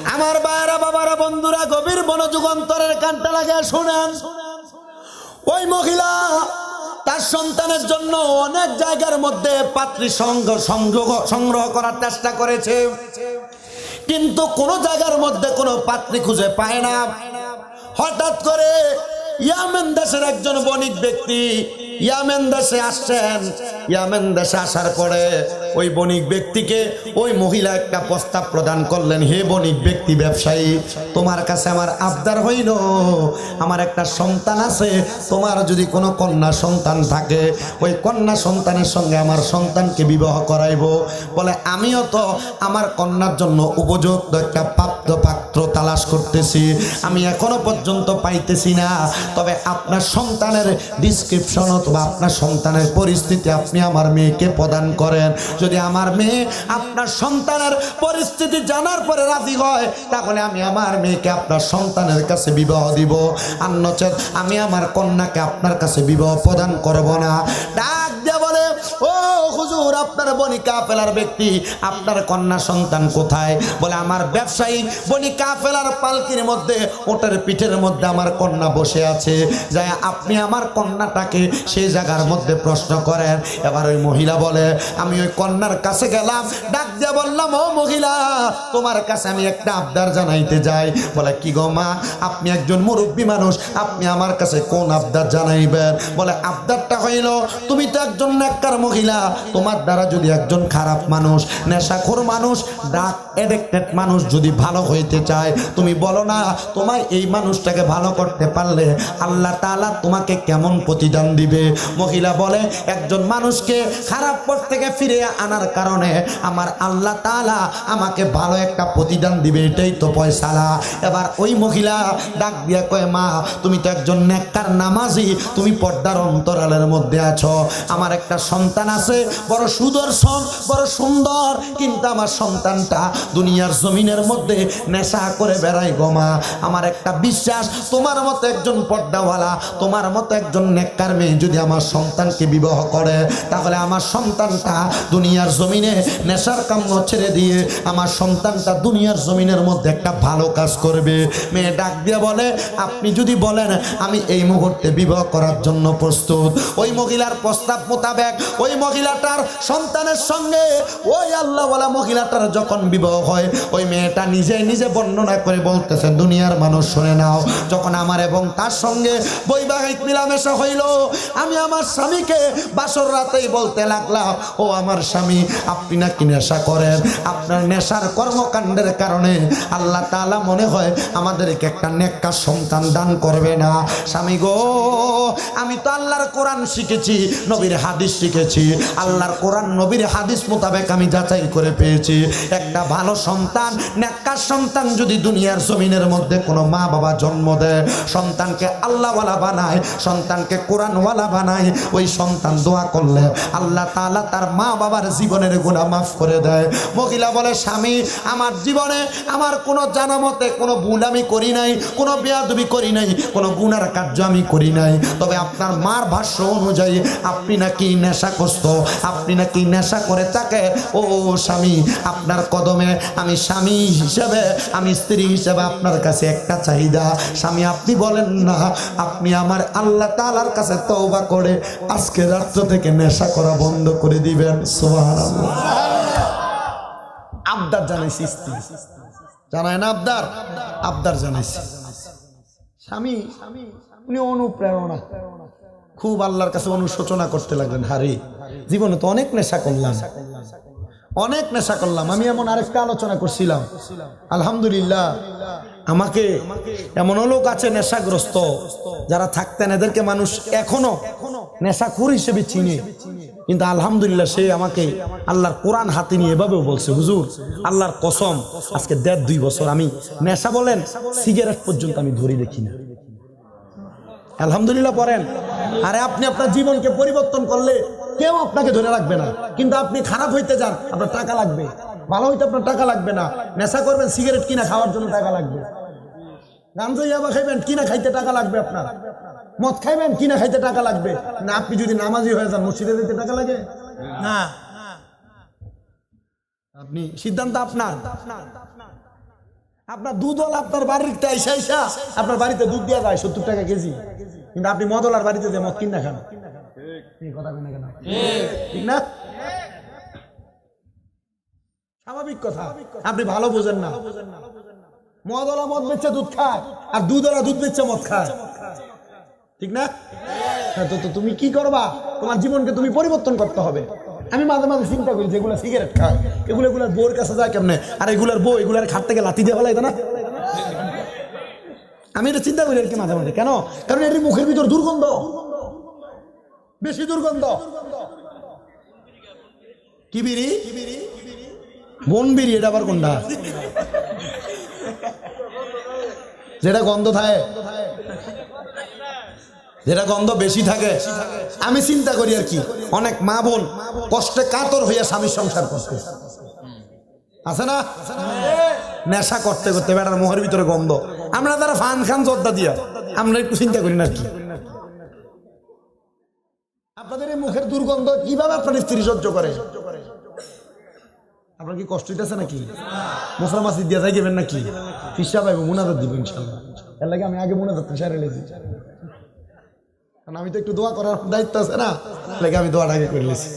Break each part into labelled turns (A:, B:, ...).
A: আমার ভাইরা বাবারা বন্ধুরা গভীর মনোযোগ অন্তরের কানটা লাগিয়ে শুনেন। ওই মহিলা তার সন্তানের জন্য অনেক জায়গার মধ্যে পাত্রী সংগ্রহ করার চেষ্টা করেছে, কিন্তু কোনো জায়গার মধ্যে কোনো পাত্রী খুঁজে পায় না। হঠাৎ করে ইয়ামেন দেশের একজন বণিক ব্যক্তি ইয়ামেন দেশে আসছেন। ইয়ামেন দেশে আসার পরে ওই বণিক ব্যক্তিকে ওই মহিলা একটা প্রস্তাব প্রদান করলেন, হে বণিক ব্যক্তি ব্যবসায়ী, তোমার কাছে আমার আবদার হইল, আমার একটা সন্তান আছে, তোমার যদি কোনো কন্যা সন্তান থাকে ওই কন্যা সন্তানের সঙ্গে আমার সন্তানকে বিবাহ করাইব। বলে আমিও তো আমার কন্যার জন্য উপযুক্ত একটা প্রাপ্ত পাত্র তালাশ করতেছি, আমি এখনো পর্যন্ত পাইতেছি না। তবে আপনার সন্তানের ডিসক্রিপশন অথবা আপনার সন্তানের পরিস্থিতি আপনি আমার মেয়েকে প্রদান করেন। যদি আমার মেয়ে আপনার সন্তানের পরিস্থিতি জানার পরে রাজি হয় তাহলে আমি আমার মেয়েকে আপনার সন্তানের কাছে বিবাহ দিব, আর নচেত আমি আমার কন্যাকে আপনার কাছে বিবাহ প্রদান করব না। ডাক দিয়ে বলে, ও হুজুর, আপনার বনি কাফেলার ব্যক্তি, আপনার কন্যা সন্তান কোথায়? বলে আমার ব্যবসায়ী বনি কাফেলার পালকির মধ্যে, ওটার পিঠের মধ্যে আমার কন্যা বসে আছে, যাই আপনি আমার কন্যাটাকে সেই জায়গার মধ্যে প্রশ্ন করেন। এবার ওই মহিলা বলে, আমি ওই কন্যার কাছে গেলাম, ডাক দিয়ে বললাম, ও মহিলা, তোমার কাছে আমি একটা আবদার জানাইতে যাই। বলে কি গো মা, আপনি একজন মুরব্বী মানুষ, আপনি আমার কাছে কোন আবদার জানাইবেন? বলে আবদারটা হইল, তুমি তো একজন নেককার মহিলা, তোমার দ্বারা যদি একজন খারাপ মানুষ, নেশাখোর মানুষ, ড্রাগ এডিক্টেড মানুষ যদি ভালো হইতে চায়, তুমি বলো না তোমায় এই মানুষটাকে ভালো করতে পারলে আল্লাহ তাআলা তোমাকে কেমন প্রতিদান দিবে? মহিলা বলে, একজন মানুষকে খারাপ পথ থেকে ফিরে আনার কারণে আমার আল্লাহ তাআলা আমাকে ভালো একটা প্রতিদান দিবে, এটাই তো ফয়সালা। এবার ওই মহিলা ডাক দিয়া কয়, মা তুমি তো একজন নেককার নামাজি, তুমি পর্দার অন্তরালের মধ্যে আছো, আমার একটা সন্তান আছে বড় সুদর্শন বড় সুন্দর, কিন্তু আমার সন্তানটা দুনিয়ার জমিনের মধ্যে নেশা করে বেড়ায় গো মা। আমার একটা বিশ্বাস, তোমার মতো একজন পর্দাওয়ালা, তোমার মতো একজন নেককার মেয়ে যদি আমার সন্তানকে বিবাহ করে তাহলে আমার সন্তানটা দুনিয়ার জমিনে নেশার কাম্য ছেড়ে দিয়ে আমার সন্তানটা দুনিয়ার জমিনের মধ্যে একটা ভালো কাজ করবে। মেয়ে ডাক দিয়ে বলে, আপনি যদি বলেন আমি এই মুহূর্তে বিবাহ করার জন্য প্রস্তুত। ওই মহিলার প্রস্তাব মোতাবেক ওই মহিলাটার সন্তানের সঙ্গে ওই আল্লাহওয়ালা মহিলাটার যখন বিবাহ হয়, ওই মেয়েটা নিজে বর্ণনা করে বলতেছে, দুনিয়ার মানুষ শুনে নাও, যখন আমার এবং তার সঙ্গে বৈবাহিক মিলামেশা হইল, আমি আমার স্বামীকে বাসর রাতেই বলতে লাগলাম, ও আমার স্বামী, আপনি নাকি নেশা করেন, আপনার নেশার কর্মকাণ্ডের কারণে আল্লাহ তাআলা মনে হয় আমাদেরকে একটা নেককার সন্তান দান করবে না। স্বামী গো, আমি তো আল্লাহর কোরআন শিখেছি, নবীর হাদিস শিখেছি, আল্লাহর কোরআন নবীর হাদিস মোতাবেক আমি যাচাই করে পেয়েছি, একটা ভালো সন্তান, নেককার সন্তান যদি দুনিয়ার জমিনের মধ্যে কোনো মা বাবা জন্ম দেয়, সন্তানকে আল্লাহওয়ালা বানায়, সন্তানকে কোরআনওয়ালা বানায়, ওই সন্তান দোয়া করলে আল্লাহ তাআলা তার মা বাবার জীবনের গুনাহ মাফ করে দেয়। মহিলা বলে, স্বামী, আমার জীবনে আমার কোনো জানামতে কোনো ভুল আমি করি নাই, কোনো বেয়াদবি করি নাই, কোনো গুনার কার্য আমি করি নাই, তবে আপনার মার ভাষ্য অনুযায়ী আপনি নাকি নেশাগ্রস্ত, আপনি নাকি নেশা করে থাকে। ও স্বামী, আপনার কদমে আমি স্বামী হিসেবে, আমি স্ত্রী হিসেবে আপনার কাছে একটা চাহিদা, স্বামী আপনি বলেন না আপনি আমার আল্লাহ তাআলার কাছে তওবা করে আজকে রাত্র থেকে নেশা করা বন্ধ করে দিবেন। সুবহানাল্লাহ। আবদার জানাইছি, স্ত্রী জানায় না, আবদার জানাইছি। স্বামী উনি অনুপ্রেরণা, খুব আল্লাহর কাছে অনুশোচনা করতে লাগলেন, হারে জীবনে তো অনেক নেশা করলাম, আমি এমন আরেকটা আলোচনা করছিলাম, আলহামদুলিল্লাহ আমাকে এমনও লোক আছে নেশাগ্রস্ত যারা থাকতেন, এদেরকে মানুষ এখনো নেশাখোর হিসেবে চিনে, কিন্তু আলহামদুলিল্লাহ সে আমাকে আল্লাহর কোরআন হাতে নিয়ে এভাবেও বলছে, হুজুর আল্লাহর কসম আজকে 1.5-2 বছর আমি নেশা বলেন সিগারেট পর্যন্ত আমি ধরি দেখি না। আলহামদুলিল্লাহ পড়েন। আরে আপনি আপনার জীবনকে পরিবর্তন করলে কেউ আপনাকে ধরে রাখবে না, কিন্তু আপনি খারাপ হইতে যান আপনার টাকা লাগবে, ভালো হইতে আপনার টাকা লাগবে না। নেশা করবেন, সিগারেট কিনা খাওয়ার জন্য টাকা লাগবে, গাঞ্জা ইয়াবা খাইবেন কিনা খাইতে টাকা লাগবে, আপনার মদ খাইবেন কিনা খাইতে টাকা লাগবে না। আপনি যদি নামাজি হয়ে যান মসজিদে যেতে টাকা লাগে না, আপনি সিদ্ধান্ত আপনার। আপনার দুধওয়ালা আপনার বাড়িতে আইসা আপনার বাড়িতে দুধ দেওয়া যায় 70 টাকা কেজি, কিন্তু আপনি মদওয়ালার বাড়িতে যে মদ কিনা খান, কথা কেন কেন ঠিক না? স্বাভাবিক কথা, আপনি ভালো বোঝেন না। মদওয়ালা মদ বেচে দুধ খায় আর দুধওয়ালা দুধ বেচে মদ খায়, ঠিক না? তো তুমি কি করবা? তোমার জীবনকে তুমি পরিবর্তন করতে হবে। আমি মাঝে মাঝে চিন্তা করি যেগুলো সিগারেট খায় এগুলোর বউর কাছে যায় কেমনে, আর এগুলার বউ এগুলার খাট থেকে লাথি দিয়ে ফেলাই না। আমি এটা চিন্তা করি আর কি মাঝে মাঝে। কেন? কারণ এর মুখের ভিতর দুর্গন্ধ, বেশি দুর্গন্ধ। কি বিড়ি? বন বিড়ি। এটা আবার কোনটা? যেটা গন্ধ থাকে, যেটা গন্ধ বেশি থাকে। আমি চিন্তা করি আর কি, অনেক মা বোন কষ্টে কাতর হইয়া স্বামীর সংসার করতে আছে না, নেশা করতে করতে বেটার মুখের ভিতরে গন্ধ। আমরা তারা ফান খান জর্দা দিয়া, আমরা একটু চিন্তা করি না কি আপনাদের এই মুখের দুর্গন্ধ কিভাবে আপনার স্ত্রী সহ্য করে? আপনার কি কষ্ট হইতেছে নাকি? মশলা মাছি দিয়া যাই গেবেন নাকি? ফিসা পাইব, মুনাজাত দিব ইনশাল্লাহ। এর লাগে আমি আগে মুনাজাত সারে লেছি, কারণ আমি তো একটু দোয়া করার দায়িত্ব আছে না, লাগে আমি দোয়াটা আগে করে লেছি।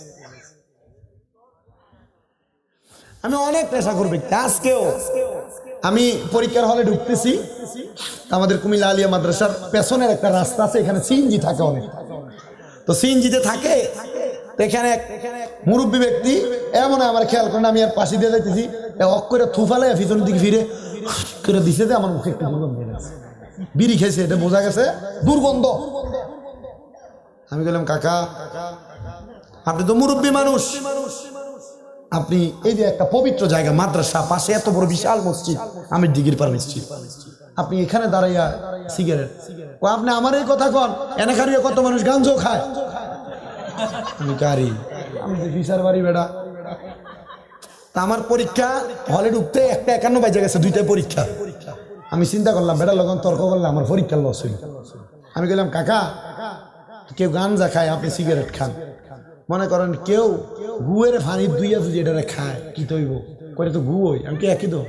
A: আমি অনেক নেশা করবে। আজকেও আমি পরীক্ষার হলে ঢুকতেছি, আমাদের কুমিল্লা আলিয়া মাদ্রাসার পেছনের একটা রাস্তা আছে, এখানে সিএনজি থাকে অনেক। তো সিএনজিতে থাকে, এখানে এক মুরব্বী ব্যক্তি এমন আমার খেয়াল করেন, আমি আর পাশে দিয়ে যাইতেছি, অক করে থুফালে পিছনের দিকে ফিরে করে দিছে যে আমার মুখে একটু দুর্গন্ধ গেছে, বিড়ি খেয়েছে, এটা বোঝা গেছে দুর্গন্ধ। আমি বললাম কাকা আপনি তো মুরব্বী মানুষ, আপনি এই যে একটা পবিত্র জায়গা মাদ্রাসা, পাশে এত বড় বিশাল মসজিদ, আমি ডিগ্রি পার মসজিদ, আপনি এখানে দাঁড়াইয়া সিগারেট, ও আপনি আমার এই কথা কন, এনে খারিয়ে কত মানুষ গাঞ্জো খায়। আমি কারি, আমি বিশার বাড়ি বেড়া। তা আমার পরীক্ষা হলে ঢুকতে 1:51 বাজে গেছে, 2টায় পরীক্ষা। আমি চিন্তা করলাম বেটা লগন তর্ক করলাম, আমার পরীক্ষা লস হইল। আমি বললাম কাকা কেউ গাঞ্জা খায়, আপনি সিগারেট খান, মনে করেন কেউ গুয়ের ফানি দুইয়া দুই এটা খায়, কি তৈব করে তো গু হই, আমি কি একই তো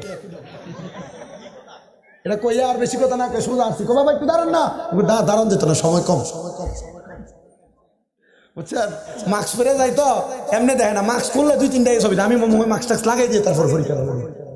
A: এটা কইয়া আর বেশি কথা না কই সোজা আসছি, কো বাবা একটু দাঁড়ান না, দাঁড়ান যেত না, সময় কম বুঝছেন। মাস্ক পরে যাই তো এমনি দেখে না, মাস্ক খুললে 2-3টা ছবি, আমি মুখে মাস্ক টাক্স লাগাই দিয়ে তারপর পরীক্ষা দেবো।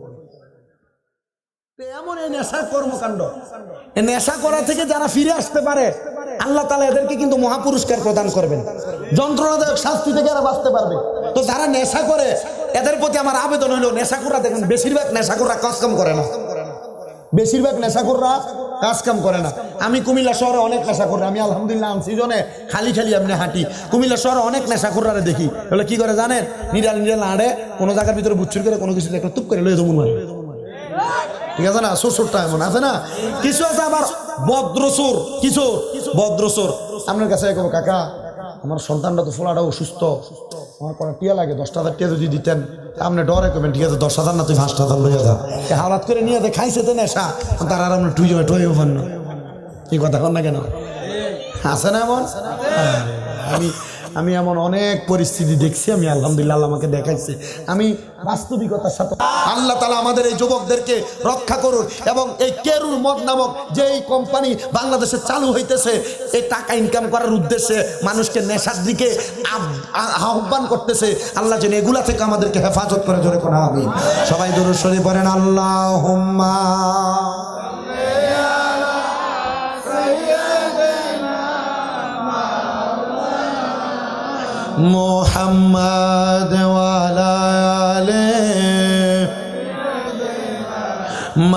A: এমন এই নেশা কর্মকাণ্ড, এই নেশা করা থেকে যারা ফিরে আসতে পারে আল্লাহ তাআলা এদেরকে কিন্তু মহাপুরস্কার প্রদান করবেন, যন্ত্রণাদায়ক শাস্তি থেকে এরা বাঁচতে পারবে। তো যারা নেশা করে এদের প্রতি আমার আবেদন হলো, নেশাখোররা দেখেন বেশিরভাগ নেশাখোররা কাজ কাম করে না, বেশিরভাগ নেশাখোররা কাজ কাম করে না। আমি কুমিল্লা শহরে অনেক নেশাখোর, আমি আলহামদুলিল্লাহ সিজনে খালি খালি আপনি হাঁটি, কুমিল্লা শহরে অনেক নেশাখোররা দেখি। বলে কি করে জানেন, নিরাল নিরাল আড়ে কোনো জায়গার ভিতরে বুচ্ছুর করে কোনো কিছু একটা তুপ করে লয়ে জমুন মারে, ঠিক আছে না? শ্বশুরটা এমন আছে না, কিছু আছে আবার ভদ্রসুর, কিছু ভদ্রসুর আপনার কাছে কাকা আমার সন্তানটা তো ফোলাটা অসুস্থ, আমার কোনো টিয়া লাগে, 10,000 টিয়া যদি দিতেন, আপনি ডরে করবেন, ঠিক আছে 10,000 না তুই 5,000 লইয়া যা, হাওলাত করে নিয়ে খাইছে তো নেশা, তার আর আমরা টুইয়ে টুইও পান না, এই কথা কন না কেন? আছে না এমন? আমি এমন অনেক পরিস্থিতি দেখছি, আমি আলহামদুলিল্লাহ আল্লাহ আমাকে দেখাইছে। আমি বাস্তবিকতার সাথে আল্লাহ তাআলা আমাদের এই যুবকদেরকে রক্ষা করুন, এবং এই কেরুর মদ নামক যে এই কোম্পানি বাংলাদেশে চালু হইতেছে, এই টাকা ইনকাম করার উদ্দেশ্যে মানুষকে নেশার দিকে আহ্বান করতেছে, আল্লাহ যেন এগুলা থেকে আমাদেরকে হেফাজত করে, জোরে কোন আমিন। সবাই দরুদ শরীফ পড়েন, আল্লাহুম্মা মুহাম্মাদ ওয়া আলা আলিহি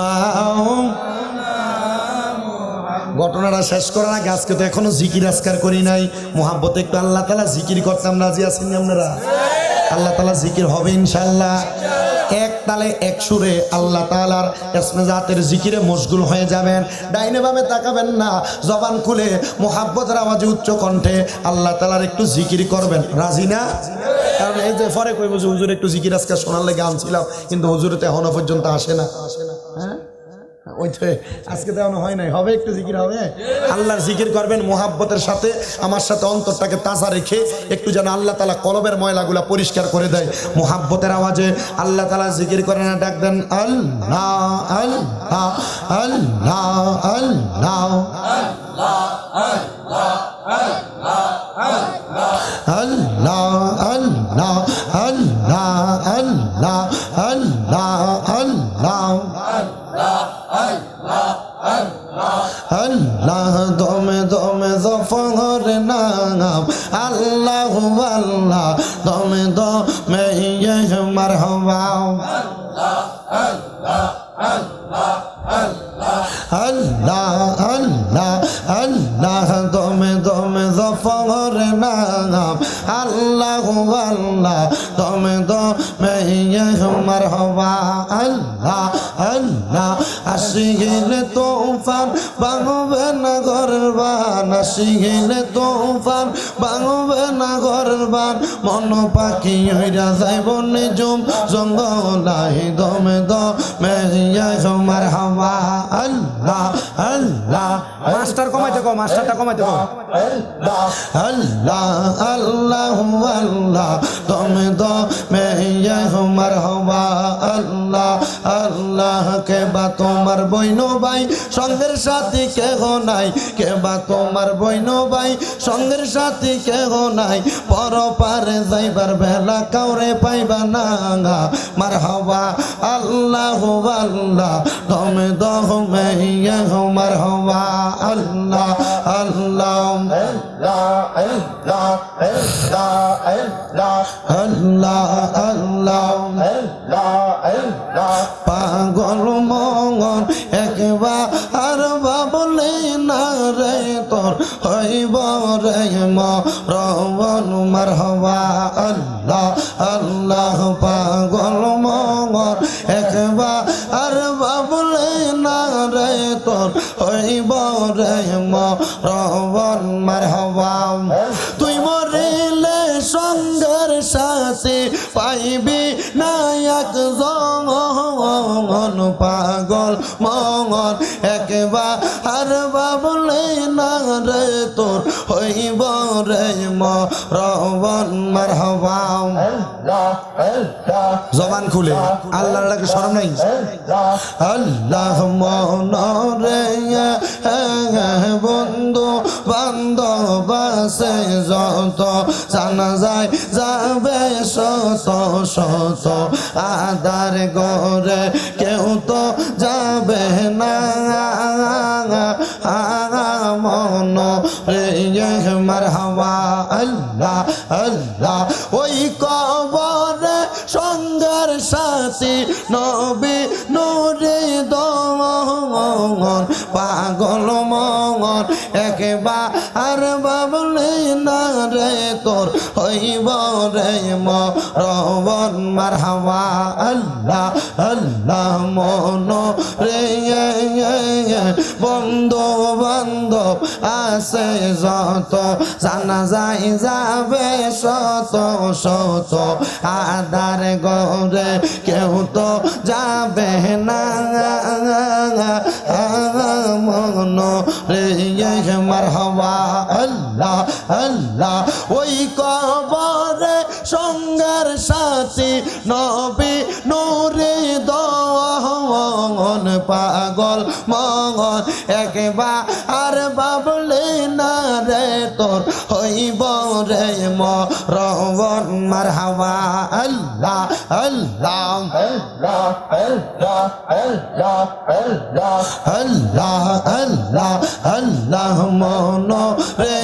A: ঘটনাটা শেষ করার আগে আজকে তো এখনো জিকির আজকার করি নাই, মুহাব্বতে একটু আল্লাহ তাআলা জিকির করতাম, রাজি আছেন আপনারা? আল্লাহ তাআলা জিকির হবে ইনশাআল্লাহ। এক তালে এক সুরে আল্লাহ তাআলার ইসমে জাতের জিকিরে মশগুল হয়ে যাবেন, ডাইনে বামে তাকাবেন না, জবান খুলে মুহাব্বতের আওয়াজে উচ্চ কণ্ঠে আল্লাহ তাআলার একটু জিকির করবেন, রাজি না? কারণ এই যে পরে কইব যে হুজুর একটু জিকির আজকে শোনার লাগে আনছিলাম, কিন্তু হুজুর তো এখনো পর্যন্ত আসে না। হ্যাঁ ওই তো আজকে দেওয়ানো হয় নাই, হবে একটু জিকির হবে। আল্লাহর জিকির করবেন মুহাব্বতের সাথে, আমার সাথে অন্তরটাকে তাজা রেখে একটু যেন আল্লাহ তাআলা কলবের ময়লাগুলা পরিষ্কার করে দেয়। মুহাব্বতের আওয়াজে আল্লাহ তাআলা জিকির করে না, ডাক দেন আল্লাহ আল্লাহ আল্লাহ আল্লাহ আল্লাহ আল্লাহ আল্লাহ আল্লাহ আল্লাহ আল্লাহ দমে দমে জফর নাম আল্লাহ আল্লাহ দমে দমে মারহাবা আল্লাহ আল্লাহ আল্লাহ দমে দমে জফর নাম আল্লাহ আল্লাহ দমে দমে মারহাবা আল্লাহ আল্লাহ আসিলে তুফান ভাঙবে না ঘরের বান, আসিলে তুফান ভাঙবে না ঘরের বান, মন পাখি হইরা যাইব নিজুম জঙ্গলাই দমে দমে মারহাবা আল্লাহ আল্লাহ। মাস্টার কমাইতে কো, মাস্টারটা কমাইতে কো। আল্লাহ আল্লাহ আল্লাহ দমে দমে মারহাবা আল্লাহ আল্লাহ। কে বা তোমার বইন ভাই সঙ্গের সাথী কেহ নাই, কে বা তোমার বইন ভাই সঙ্গের সাথী কেহ নাই, পর পারে যাইবার বেলা কাউরে পাইবা না মারহাবা আল্লাহ আল্লাহ দমে দমে মারহাবা আল্লাহ আল্লাহ আল্লাহ আল্লাহ আল্লাহ। পাগল মন একবার বাবলে না রে তোর হইব রে মরণ মারহাবা আল্লাহ আল্লাহ। পাগল মন একবার বাবলে না রে তোর হইব রে মরণ মারহাবা। তুই মরিলে সঙ্গের সাথে পাইবি না একজন, পাগল মন একবার বাবলে না রে তোর হইব রে মরণ মারহাবা। জবান খুলে আল্লাহর লাগে শরম নাই। আল্লাহ মন রে বন্ধু বান্ধব আছে যত, জানা যায় যাবে শত শত, আদার গরে কেউ তো যাবে না মন রে মারহাবা আল্লাহ আল্লাহ। ওই কবরে সঙ্গের সাথী নবী নূরে দমন, পাগল মন একবার বাবলে না রে তোর হইব রে মরণ মারহাবা আল্লাহ আল্লাহ। মন রে বন্ধু বান্ধব আছে যত, জানা যায় যাবে শত শত, আদার গরে কেউ তো যাবে না মন রে মারহাবা আল্লাহ আল্লাহ। ওই কবরে সঙ্গের সাথী নবী নূরে দমন, পাগল মন একবার বাবলে না রে তোর হইব রে মরণ মারহাবা আল্লাহ আল্লাহ আল্লাহ আল্লাহ আল্লাহ। মন রে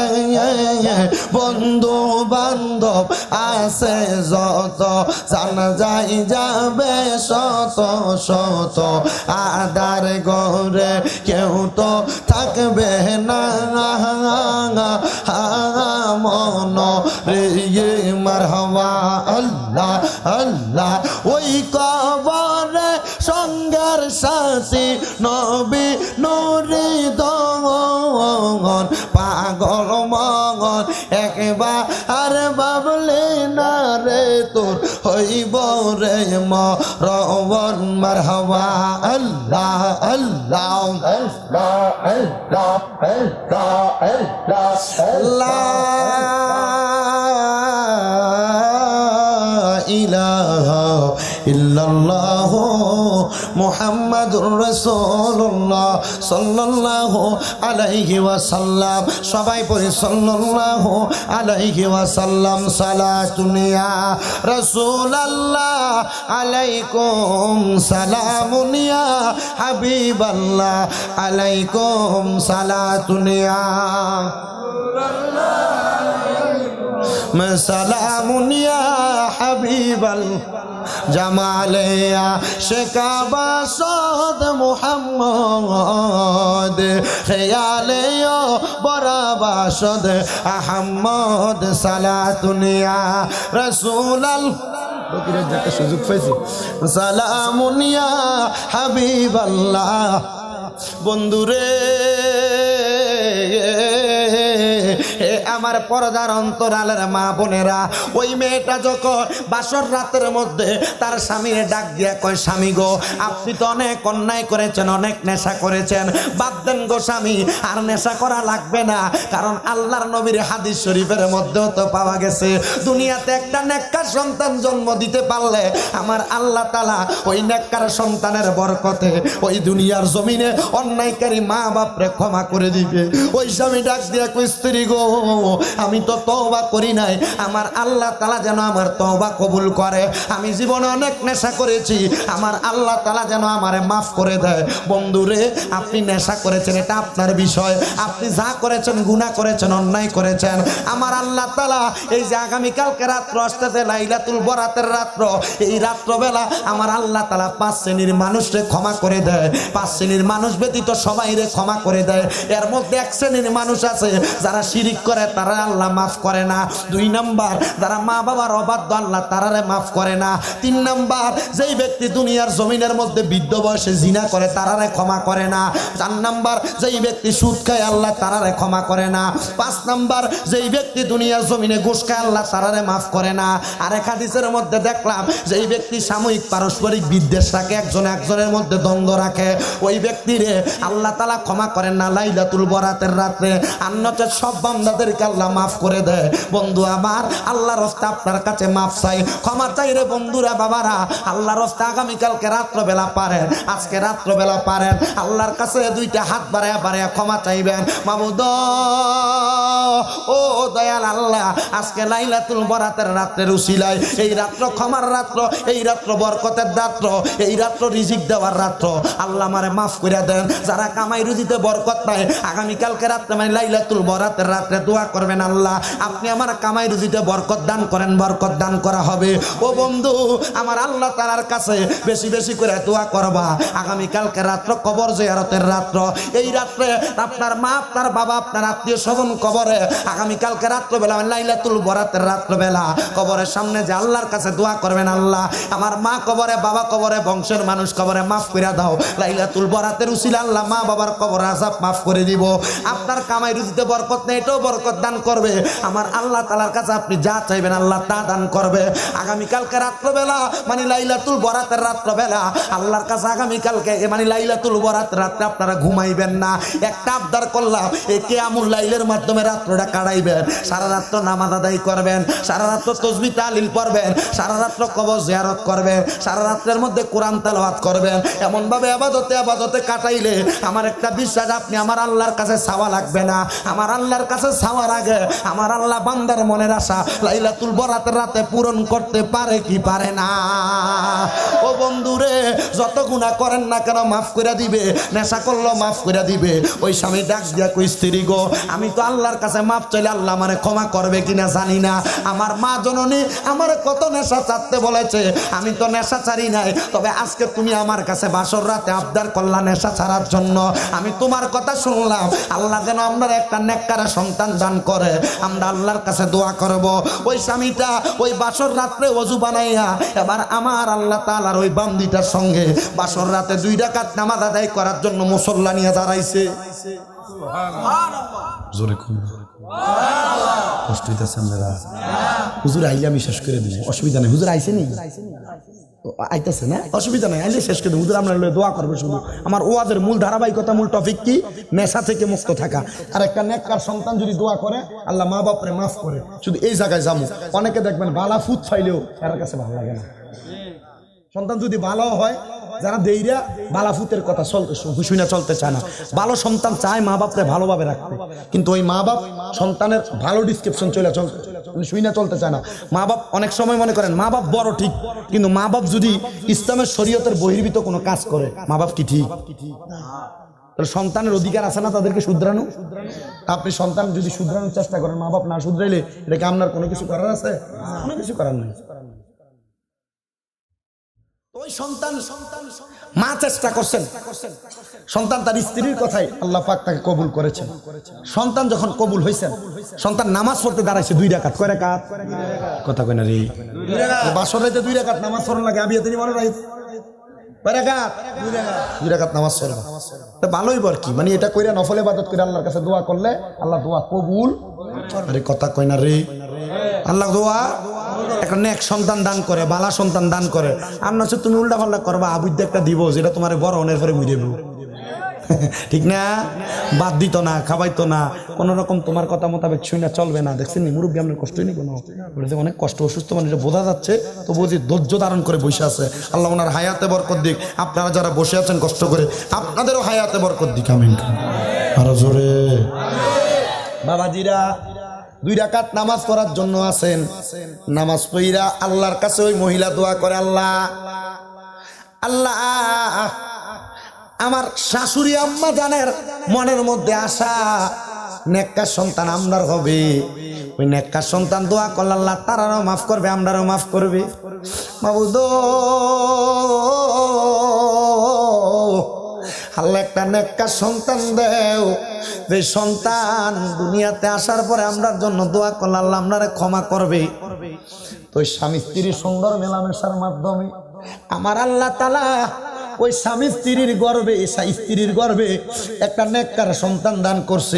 A: বন্ধু বান্ধব আছে যত, জানা যায় যাবে শত শত, আদার গরে কেউ তো থাকবে না মন রে মারহাবা আল্লাহ আল্লাহ। ওই কবরে সঙ্গের সাথী নবী নূরে দমন, পাগল মন একবার বাবলে না রে তোর হইব রে মরণ মারহাবা আল্লাহ আল্লাহ ইলাহা ইল্লাল্লাহু মুহাম্মাদুর রাসূলুল্লাহ সাল্লাল্লাহু আলাইহি ওয়াসাল্লাম সবাই পড়ি সাল্লাল্লাহু আলাইহি ওয়াসাল্লাম সালাতুন ইয়া রাসূলুল্লাহ আলাইকুম সালামুন ইয়া হাবিবাল্লাহ আলাইকুম সালাতুন ইয়া সালামুন ইয়া হাবিবাল জামালিয়া শেকাবা সদ মুহাম্মদ খেয়ালে বরাবা সদ আহমদ সালাতুনিয়া রাসূলাল সুযোগ পাইছি সালামুনিয়া হাবিবাল্লাহ বন্ধুরে আমার পর্দার অন্তরালের মা বোনেরা ওই মেয়েটা যখন বাসর রাতের মধ্যে তার স্বামীর ডাক দিয়া কয় স্বামী গো আপনি তো অনেক অন্যায় করেছেন অনেক নেশা করেছেন বাদ দেন গো স্বামী আর নেশা করা লাগবে না কারণ আল্লাহর নবীর হাদিস শরীফের মধ্যেও তো পাওয়া গেছে দুনিয়াতে একটা নেককার সন্তান জন্ম দিতে পারলে আমার আল্লাহ তাআলা ওই নেককার সন্তানের বরকতে ওই দুনিয়ার জমিনে অন্যায়কারী মা বাপরে ক্ষমা করে দিবে ওই স্বামী ডাক দিয়া কই স্ত্রী গো আমি তো তওবা করি নাই আমার আল্লাহ তাআলা যেন আমার তওবা কবুল করে আমি জীবনে অনেক নেশা করেছি আমার আল্লাহ তাআলা যেন আমারে মাফ করে দেয় বন্ধুরে আপনি নেশা করেছেন এটা আপনার বিষয় আপনি যা করেছেন গুনাহ করেছেন অন্যায় করেছেন আমার আল্লাহ তাআলা এই যে আগামী কালকে রাত্র আসতেছে লাইলাতুল বরাতের রাত্র এই রাত্রবেলা আমার আল্লাহ তাআলা 5 শ্রেণীর মানুষকে ক্ষমা করে দেয় 5 শ্রেণীর মানুষ ব্যতীত সবাইরে ক্ষমা করে দেয় এর মধ্যে 1 শ্রেণীর মানুষ আছে যারা শিরিক করে তারা আল্লাহ মাফ করে না 2 নাম্বার যারা মা বাবার অবাধ্য আল্লাহ তারারে মাফ করে না 3 নাম্বার যেই ব্যক্তি দুনিয়ার জমিনের মধ্যে বৃদ্ধ বয়সে জিনা করে তারারে ক্ষমা করে না 4 নাম্বার যেই ব্যক্তি সুদ খায় আল্লাহ তারারে ক্ষমা করে না 5 নাম্বার যেই ব্যক্তি দুনিয়ার জমিনে ঘুষ খায় আল্লাহ তারারে মাফ করে না আরেক হাদিসের মধ্যে দেখলাম যেই ব্যক্তি সাময়িক পারস্পরিক বিদ্বেষ রাখে একজন একজনের মধ্যে দ্বন্দ্ব রাখে ওই ব্যক্তিরে আল্লাহ তাআলা ক্ষমা করেন না লাইলাতুল বরাতের রাতে অন্যতে সব বান্দাদেরকে আল্লাহ মাফ করে দেয় বন্ধু আমার আল্লাহর রাস্তা আপনার কাছে মাফ চাই ক্ষমা চাই রে বন্ধুরা বাবারা আল্লাহর রাস্তা আগামী কালকে রাত্রবেলা পারেন আজকে রাত্রবেলা পারেন আল্লাহর কাছে 2টা হাত বাড়ায়া বাড়ায়া ক্ষমা চাইবেন মাবুদ ও দয়াল আল্লাহ আজকে লাইলাতুল বরাতের রাতের উসিলায় এই রাত্র ক্ষমার রাত্র এই রাত্র বরকতের রাত্র এই রাত্র রিজিক দেওয়ার রাত্র আল্লাহ আমারে মাফ করে দেন যারা কামাই রুজিতে বরকত পায় আগামী কালকে রাতে মানে লাইলাতুল বরাতের রাতে দোয়া করবেন আল্লাহ আপনি আমার কামাই রুজিতে বরকত দান করেন বরকত দান করা হবে ও বন্ধু আমার আল্লাহ তাআলার কাছে বেশি বেশি করে দোয়া করবা আগামী কালকে রাত্র কবর জিয়ারতের রাত্র এই রাত্রে আপনার মা আপনার বাবা আপনার আত্মীয় স্বজন কবরে আগামী কালকে রাত্রবেলা লাইলাতুল বরাতের রাত্রবেলা কবরের সামনে যে আল্লাহর কাছে দোয়া করবেন আল্লাহ আমার মা কবরে বাবা কবরে বংশের মানুষ কবরে মাফ করে দাও লাইলাতুল বরাতের উসিলা আল্লাহ মা বাবার কবর আযাব মাফ করে দিব আপনার কামাই রুজিতে বরকত নেই এটাও বরকত দান করবে আমার আল্লাহ তাআলার কাছে আপনি যা চাইবেন আল্লাহ তা দান করবে আগামী কালকে রাত্রবেলা মানে লাইলাতুল বরাতের রাত্রবেলা আল্লাহর কাছে আগামী কালকে মানে লাইলাতুল বরাতের রাতে আপনারা ঘুমাইবেন না একটা আবদার করলাম এই কিয়ামুল লাইলের মাধ্যমে রাত্রটা কাটাইবেন সারা রাত নামাজ আদায় করবেন সারা রাত তাসবিহ তাহলিল পড়বেন সারা রাত কবর জিয়ারত করবেন সারা রাতের মধ্যে কোরআন তেলাওয়াত করবেন এমন ভাবে ইবাদতে কাটাইলে আমার একটা বিশ্বাস আপনি আমার আল্লাহর কাছে চাওয়া লাগবে না আমার আল্লাহর কাছে চাওয়ার আগে আমার আল্লাহ বান্দার মনের আশা লাইলাতুল বরাতের রাতে পূরণ করতে পারে কি পারে না ও বন্ধুরে যত গুনাহ করেন না কেন মাফ করে দিবে নেশা করলো মাফ করে দিবে ওই স্বামী ডাক দিয়া কই স্ত্রী গো আমি তো আল্লাহর কাছে মাফ চাইলে আল্লাহ আমারে ক্ষমা করবে কিনা জানি না আমার মা জননী আমারে কত নেশা ছাড়তে বলেছে আমি তো নেশা ছাড়ি নাই তবে আজকে তুমি আমার কাছে বাসর রাতে আবদার করলা নেশা ছাড়ার জন্য আমি তোমার কথা শুনলাম আল্লাহ যেন আমরা একটা নেককার সন্তান দান করে আমরা আল্লাহর কাছে দোয়া করব ওই স্বামীটা ওই বাসর রাতে ওযু বানাইয়া এবার আমার আল্লাহ তাআলার ওই বান্দিটার সঙ্গে বাসর রাতে 2 রাকাত নামাজ আদায় করার জন্য মুসল্লা নিয়ে দাঁড়াইছে সুবহানাল্লাহ জোরে কষ্ট হইতেছে আপনারা? হুজুর আইলে আমি শেষ করে দিব, অসুবিধা নেই। হুজুর আইছে নি? আইতেছে না, অসুবিধা নাই, আইলে শেষ করে দেবো। হুজুর আমরা দোয়া করবো শুধু। আমার ওয়াজের মূল ধারাবাহিকতা, মূল টপিক কি? নেশা থেকে মুক্ত থাকা। আর একটা নেককার সন্তান যদি দোয়া করে, আল্লাহ মা বাপরে মাফ করে, শুধু এই জায়গায় যাবো। অনেকে দেখবেন বালা ফুট ফাইলেও তার কাছে ভালো লাগে না। সন্তান যদি ভালো হয়, যারা দেইরা বালাফুতের কথা শুনে চলতে চায় না। ভালো সন্তান চায় মা বাপরে ভালোভাবে রাখতে, কিন্তু ওই মা বাপ সন্তানের ভালো ডিসক্রিপশন শুনে চলতে চায় না। মা বাপ অনেক সময় মনে করেন মা বাপ বড় ঠিক, কিন্তু মা বাপ যদি ইসলামের শরীয়তের বহির্ভূত কোনো কাজ করে, মা বাপ কি ঠিক? তাহলে সন্তানের অধিকার আছে না তাদেরকে শুধরানো? আপনি সন্তান যদি শুধরানোর চেষ্টা করেন, মা বাপ না শুধরাইলে এটাকে আপনার কোনো কিছু করার আছে? কোনো কিছু করার নেই। ওই সন্তান মা চেষ্টা করছেন, সন্তান তার স্ত্রীর কথাই আল্লাহ পাক তাকে কবুল করেছেন। সন্তান যখন কবুল হয়েছেন, সন্তান নামাজ পড়তে দাঁড়াইছে 2 রাকাত। কয় রাকাত? কথা কয় না রে। বাসর রাইতে 2 রাকাত নামাজ পড়ার লাগে। আবিয়া তিনি মনে রাখেন কয় রাকাত? 2 রাকাত নামাজ পড়বা। তা ভালোই বর কি, মানে এটা কইরা নফল ইবাদত করে আল্লাহর কাছে দোয়া করলে আল্লাহ দোয়া কবুল। আরে কথা কয় না রে। আল্লাহ দোয়া একটা নেক সন্তান দান করে, বালা সন্তান দান করে। আর না তুমি উল্টা পাল্টা করবা, আবুদ্দ একটা দিব যেটা তোমার বড় অনের পরে মুড়ে দেব, ঠিক না? বাদ দিত না, খাবাইতো না, কোন রকম তোমার কথা মোতাবেক শুনে চলবে না। দেখছেন মুরব্বী আপনার কষ্টই নেই কোনো, অনেক কষ্ট, অসুস্থ মানুষ বোঝা যাচ্ছে, তো বুঝি ধৈর্য ধারণ করে বসে আছে। আল্লাহ ওনার হায়াতে বরকত দিক। আপনারা যারা বসে আছেন কষ্ট করে, আপনাদেরও হায়াতে বরকত দিক। আমিন। আরো জোরে। বাবাজিরা 2 রাকাত নামাজ পড়ার জন্য আছেন, নামাজ পড়া আল্লাহর কাছে ওই মহিলা দোয়া করে, আল্লাহ আল্লাহ আমার শাশুড়ি আম্মা জানের মনের মধ্যে আশা নেককার সন্তান আমরার হবে। ওই নেককার সন্তান দোয়া করলে আল্লাহ তারারও মাফ করবে, আমরারও মাফ করবে। মাবুদ আল্লাহ একটা নেককার সন্তান দেও, যে সন্তান দুনিয়াতে আসার পরে আমরার জন্য দোয়া করলে আল্লাহ আমরারে ক্ষমা করবে। তো স্বামী স্ত্রীর সুন্দর মেলামেশার মাধ্যমে আমার আল্লাহ তাআলা ওই স্বামী স্ত্রীর গর্বে, স্ত্রীর গর্বে একটা নেককার সন্তান দান করছে।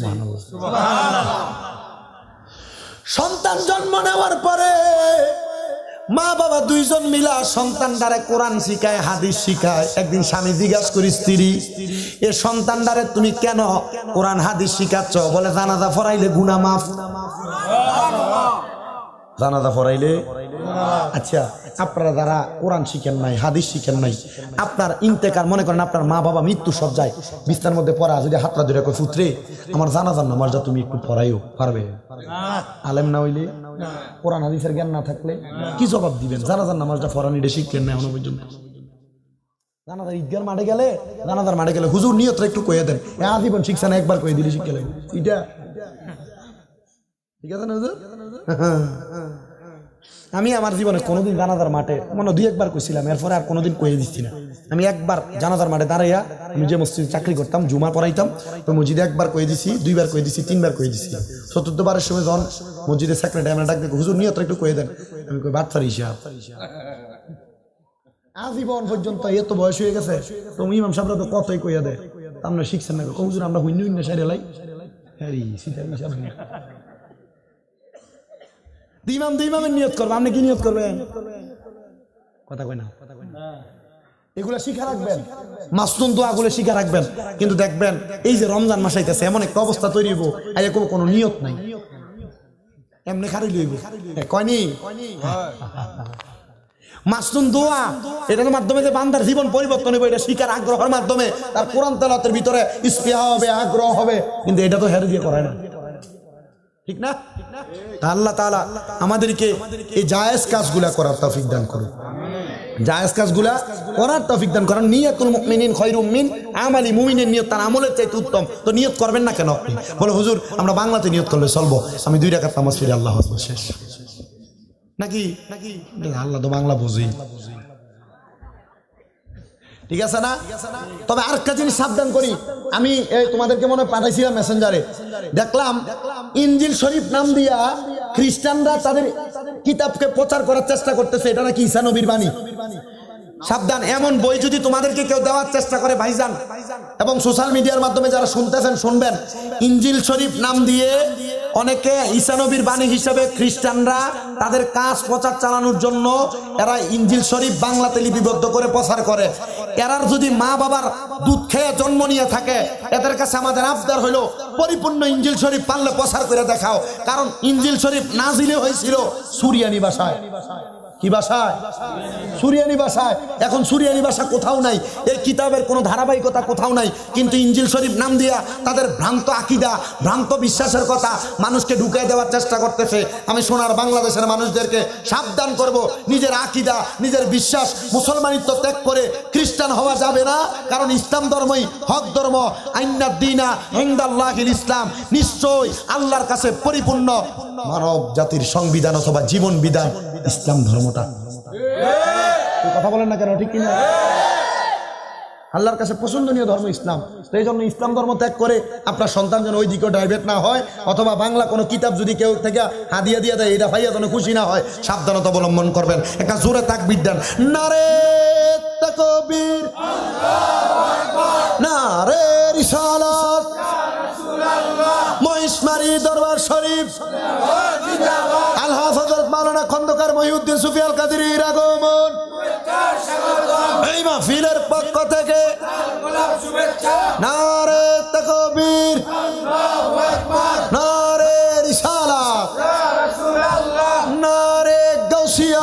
A: সন্তান জন্ম নেওয়ার পরে মা বাবা 2 জন মিলা সন্তানটারে কোরআন শিখায়, হাদিস শিখায়। একদিন স্বামী জিজ্ঞাসা করি স্ত্রী, এ সন্তানটারে তুমি কেন কোরআন হাদিস শিখাচ্ছ? বলে জানাজা পড়াইলে গুনাহ মাফ। জানাজা পড়াইলে। আচ্ছা, আপনারা যারা কোরআন শিখেন নাই, হাদিস শিখেন নাই, আপনার ইন্তেকার মনে করেন আপনার মা বাবা মৃত্যু সজ্জায় বিছানার মধ্যে পড়া, যদি হাতটা ধরে কই পুত্রে আমার জানাজার নামাজটা তুমি একটু পড়াইও, পারবে? আলেম না হইলে, কোরআন হাদিসের জ্ঞান না থাকলে কি জবাব দিবেন? জানাজার নামাজটা পড়ানি এটা শিখলেন না এখনো পর্যন্ত। জানাজার ঈদগার মাঠে গেলে, জানাজার মাঠে গেলে হুজুর নিয়তটা একটু কইয়া দেন, আজীবন শিখছে না, একবার কয়ে দিলে শিখে লাগবে। এটা ঠিক আছে না হুজুর? আমি আমার জীবনে কোনোদিন জানাজার মাঠে মনে 2 একবার কইছিলাম, এরপরে আর কোনোদিন কয়ে দিচ্ছি না। আমি একবার জানাজার মাঠে দাঁড়াইয়া, আমি যে মসজিদে চাকরি করতাম, জুমা পড়াইতাম, ওই মসজিদে একবার কয়ে দিছি, 2 বার কয়ে দিছি, 3 বার কয়ে দিছি। 4th বারের সময় যখন মসজিদের সেক্রেটারি আমরা ডাক দেখো, হুজুর নিয়তটা একটু কয়ে দেন। আমি কই বাটফার হিসাব, আজীবন পর্যন্ত এত বয়স হয়ে গেছে, তুমি ইমাম সাহেবরা তো কতই কইয়া দেয়, আমরা শিখছেন না। হুজুর আমরা হুইন্য হুইন্য সাইরে লাই, হ্যাঁ সিটার হিসাব। ইমামের নিয়ত করবো, আপনি কি নিয়ত করবেন? কথা কই না, এগুলা শিখা রাখবেন, মাসনুন দোয়াগুলো শিখা রাখবেন। কিন্তু দেখবেন এই যে রমজান মাস আইতেছে, এমন একটা অবস্থা তৈরি হইব, আর কোনো নিয়ত নাই, এমনি খারিল হইব। কয়নি মাসনুন দোয়া, এটার মাধ্যমে যে বান্দার জীবন পরিবর্তন হইব, এটা শিখার আগ্রহের মাধ্যমে তার কোরআন তেলাওয়াতের ভিতরে স্পৃহা হবে, আগ্রহ হবে। কিন্তু এটা তো হেরে দিয়ে করায় না, ঠিক না? আল্লাহ তাআলা আমাদেরকে এই জায়েজ কাজগুলা করার তৌফিক দান করুন, জায়েজ কাজগুলা করার তৌফিক দান করেন। নিয়াতুল মুমিনিন খায়রুম মিন আমালি, মুমিনের নিয়ত তার আমলের চাইতে উত্তম। তো নিয়ত করবেন না কেন আপনি? বলে হুজুর আমরা বাংলাতে নিয়ত করলে চলবো, আমি 2 রাকাত নামাজ পড়ি আল্লাহ আকবার, শেষ নাকি? আল্লাহ তো বাংলা বুঝি, ঠিক আছে না? তবে আরেকটা জিনিস সাবধান করি, আমি তোমাদেরকে মনে পাঠাইছিলাম মেসেঞ্জারে, দেখলাম ইনজিল শরীফ নাম দিয়া খ্রিস্টানরা তাদের কিতাবকে প্রচার করার চেষ্টা করতেছে, এটা নাকি ঈসা নবীর বাণী। সাবধান। এমন বই যদি তোমাদেরকে কেউ দেওয়ার চেষ্টা করে ভাইজান, এবং সোশ্যাল মিডিয়ার মাধ্যমে যারা শুনতেছেন শুনবেন, ইনজিল শরীফ নাম দিয়ে অনেকে ঈসা নবীর বাণী হিসেবে খ্রিস্টানরা তাদের কাজ প্রচার চালানোর জন্য এরা ইনজিল শরীফ বাংলাতে লিপিবদ্ধ করে প্রচার করে। এরার যদি মা বাবার দুধ খেয়ে জন্ম নিয়ে থাকে, এদের কাছে আমাদের আবদার হলো পরিপূর্ণ ইনজিল শরীফ পারলে প্রচার করে দেখাও। কারণ ইনজিল শরীফ নাজিলে হয়েছিল সুরিয়ানি ভাষায়। কি ভাষায়? সুরিয়ানি ভাষায়। এখন সুরিয়ানি ভাষা কোথাও নাই, এই কিতাবের কোনো ধারাবাহিকতা কোথাও নাই, কিন্তু ইনজিল শরীফ নাম দিয়া তাদের ভ্রান্ত আকীদা, ভ্রান্ত বিশ্বাসের কথা মানুষকে ঢুকিয়ে দেওয়ার চেষ্টা করতেছে। আমি সোনার বাংলাদেশের মানুষদেরকে সাবধান করব, নিজের আকীদা, নিজের বিশ্বাস, মুসলমানিত্ব ত্যাগ করে খ্রিস্টান হওয়া যাবে না। কারণ ইসলাম ধর্মই হক ধর্ম। আইনাদ দিনা ইনদাল্লাহিল ইসলাম, নিশ্চয় আল্লাহর কাছে পরিপূর্ণ মানব জাতির সংবিধান অথবা জীবন বিধান ইসলাম ধর্মটা। কথা বলেন না কেন? ঠিক কিনা? আল্লাহর কাছে পছন্দনীয় ধর্ম ইসলাম। এই জন্য ইসলাম ধর্ম ত্যাগ করে আপনার সন্তান যেন ওই দিকে ডাইভার্ট না হয়, অথবা বাংলা কোনো কিতাব যদি কেউ থেকে হাদিয়া দিয়ে দেয়, এটা ভাইয়া যেন খুশি না হয়, সাবধানতা অবলম্বন করবেন। একটা জোরে তাকবীর দেন, নারে তাকবীর, নারে রিসালাত, মহিষমারি দরবার শরীফ, আলহাজ হযরত মাওলানা খন্দকার মহিউদ্দিন সুফি আল কাদেরীর আগমন। এই মাহফিলের পক্ষ থেকে নারে তাকবীর, নারে রিসালাত, নারে গাউসিয়া,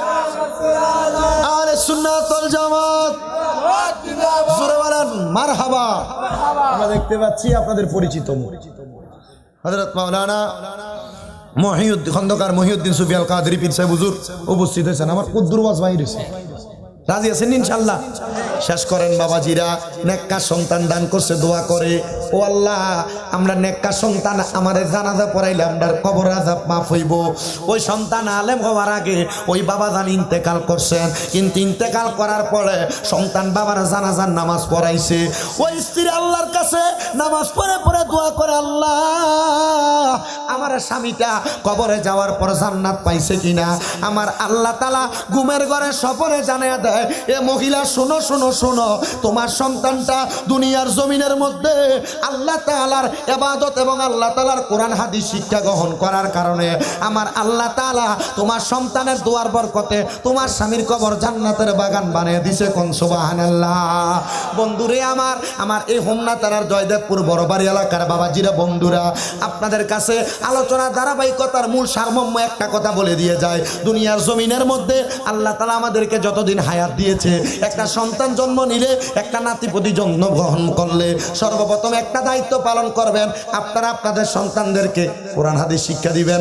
A: আহলে সুন্নাত ওয়াল জামাত, জোরে বলেন মারহাবা। আমরা দেখতে পাচ্ছি আপনাদের পরিচিত মুখ হযরত মাওলানা খন্দকার মহিউদ্দিন সুফি আল কাদেরী পীর সাহেব হুজুর উপস্থিত হয়েছেন। আমার কুদ্দুর ওয়াজ ভাই রয়েছে, রাজি আছেন ইনশাআল্লাহ? শেষ করেন বাবাজিরা, নেককার সন্তান দান করছে, দোয়া করে, ও আল্লাহ আমরা নেককার সন্তান আমারে জানাজা পড়াইলে আমরার কবর আযাব মাফ হইব। ওই সন্তান আলেম হওয়ার আগে ওই বাবা জান ইন্তেকাল করছেন, কিন্তু ইন্তেকাল করার পরে সন্তান বাবার জানাজার নামাজ পড়াইছে। ওই স্ত্রী আল্লাহর কাছে নামাজ পড়ে পড়ে দোয়া করে, আল্লাহ আমার স্বামীটা কবরে যাওয়ার পর জান্নাত পাইছে কিনা। আমার আল্লাহ তাআলা ঘুমের ঘরে স্বপ্নে জানিয়ে দেয়, এ মহিলা শোনো শোনো শোনো, তোমার সন্তানটা দুনিয়ার জমিনের মধ্যে আল্লাহ তাআলার ইবাদত এবং আল্লাহ তাআলার কোরআন হাদিস শিক্ষা গ্রহণ করার কারণে আমার আল্লাহ তাআলা তোমার সন্তানের দোয়ার বরকতে তোমার স্বামীর কবর জান্নাতের বাগান বানিয়ে দিয়েছে। কোন সুবহানাল্লাহ। বন্ধুরে আমার, আমার এই হোমনা তারার জয়দেবপুর বড়বাড়ি এলাকার বাবাজিরা, বন্ধুরা, আপনাদের কাছে আলোচনা ধারাবাহিকতার মূল সারমর্ম একটা কথা বলে দিয়ে যায়। দুনিয়ার জমিনের মধ্যে আল্লাহ তাআলা আমাদেরকে যতদিন হায়াত দিয়েছে, একটা সন্তান জন্ম নিলে, একটা নাতিপতি জন্ম গ্রহণ করলে সর্বপ্রথম একটা দায়িত্ব পালন করবেন, আপনারা আপনাদের সন্তানদেরকে কোরআন হাদিস শিক্ষা দিবেন।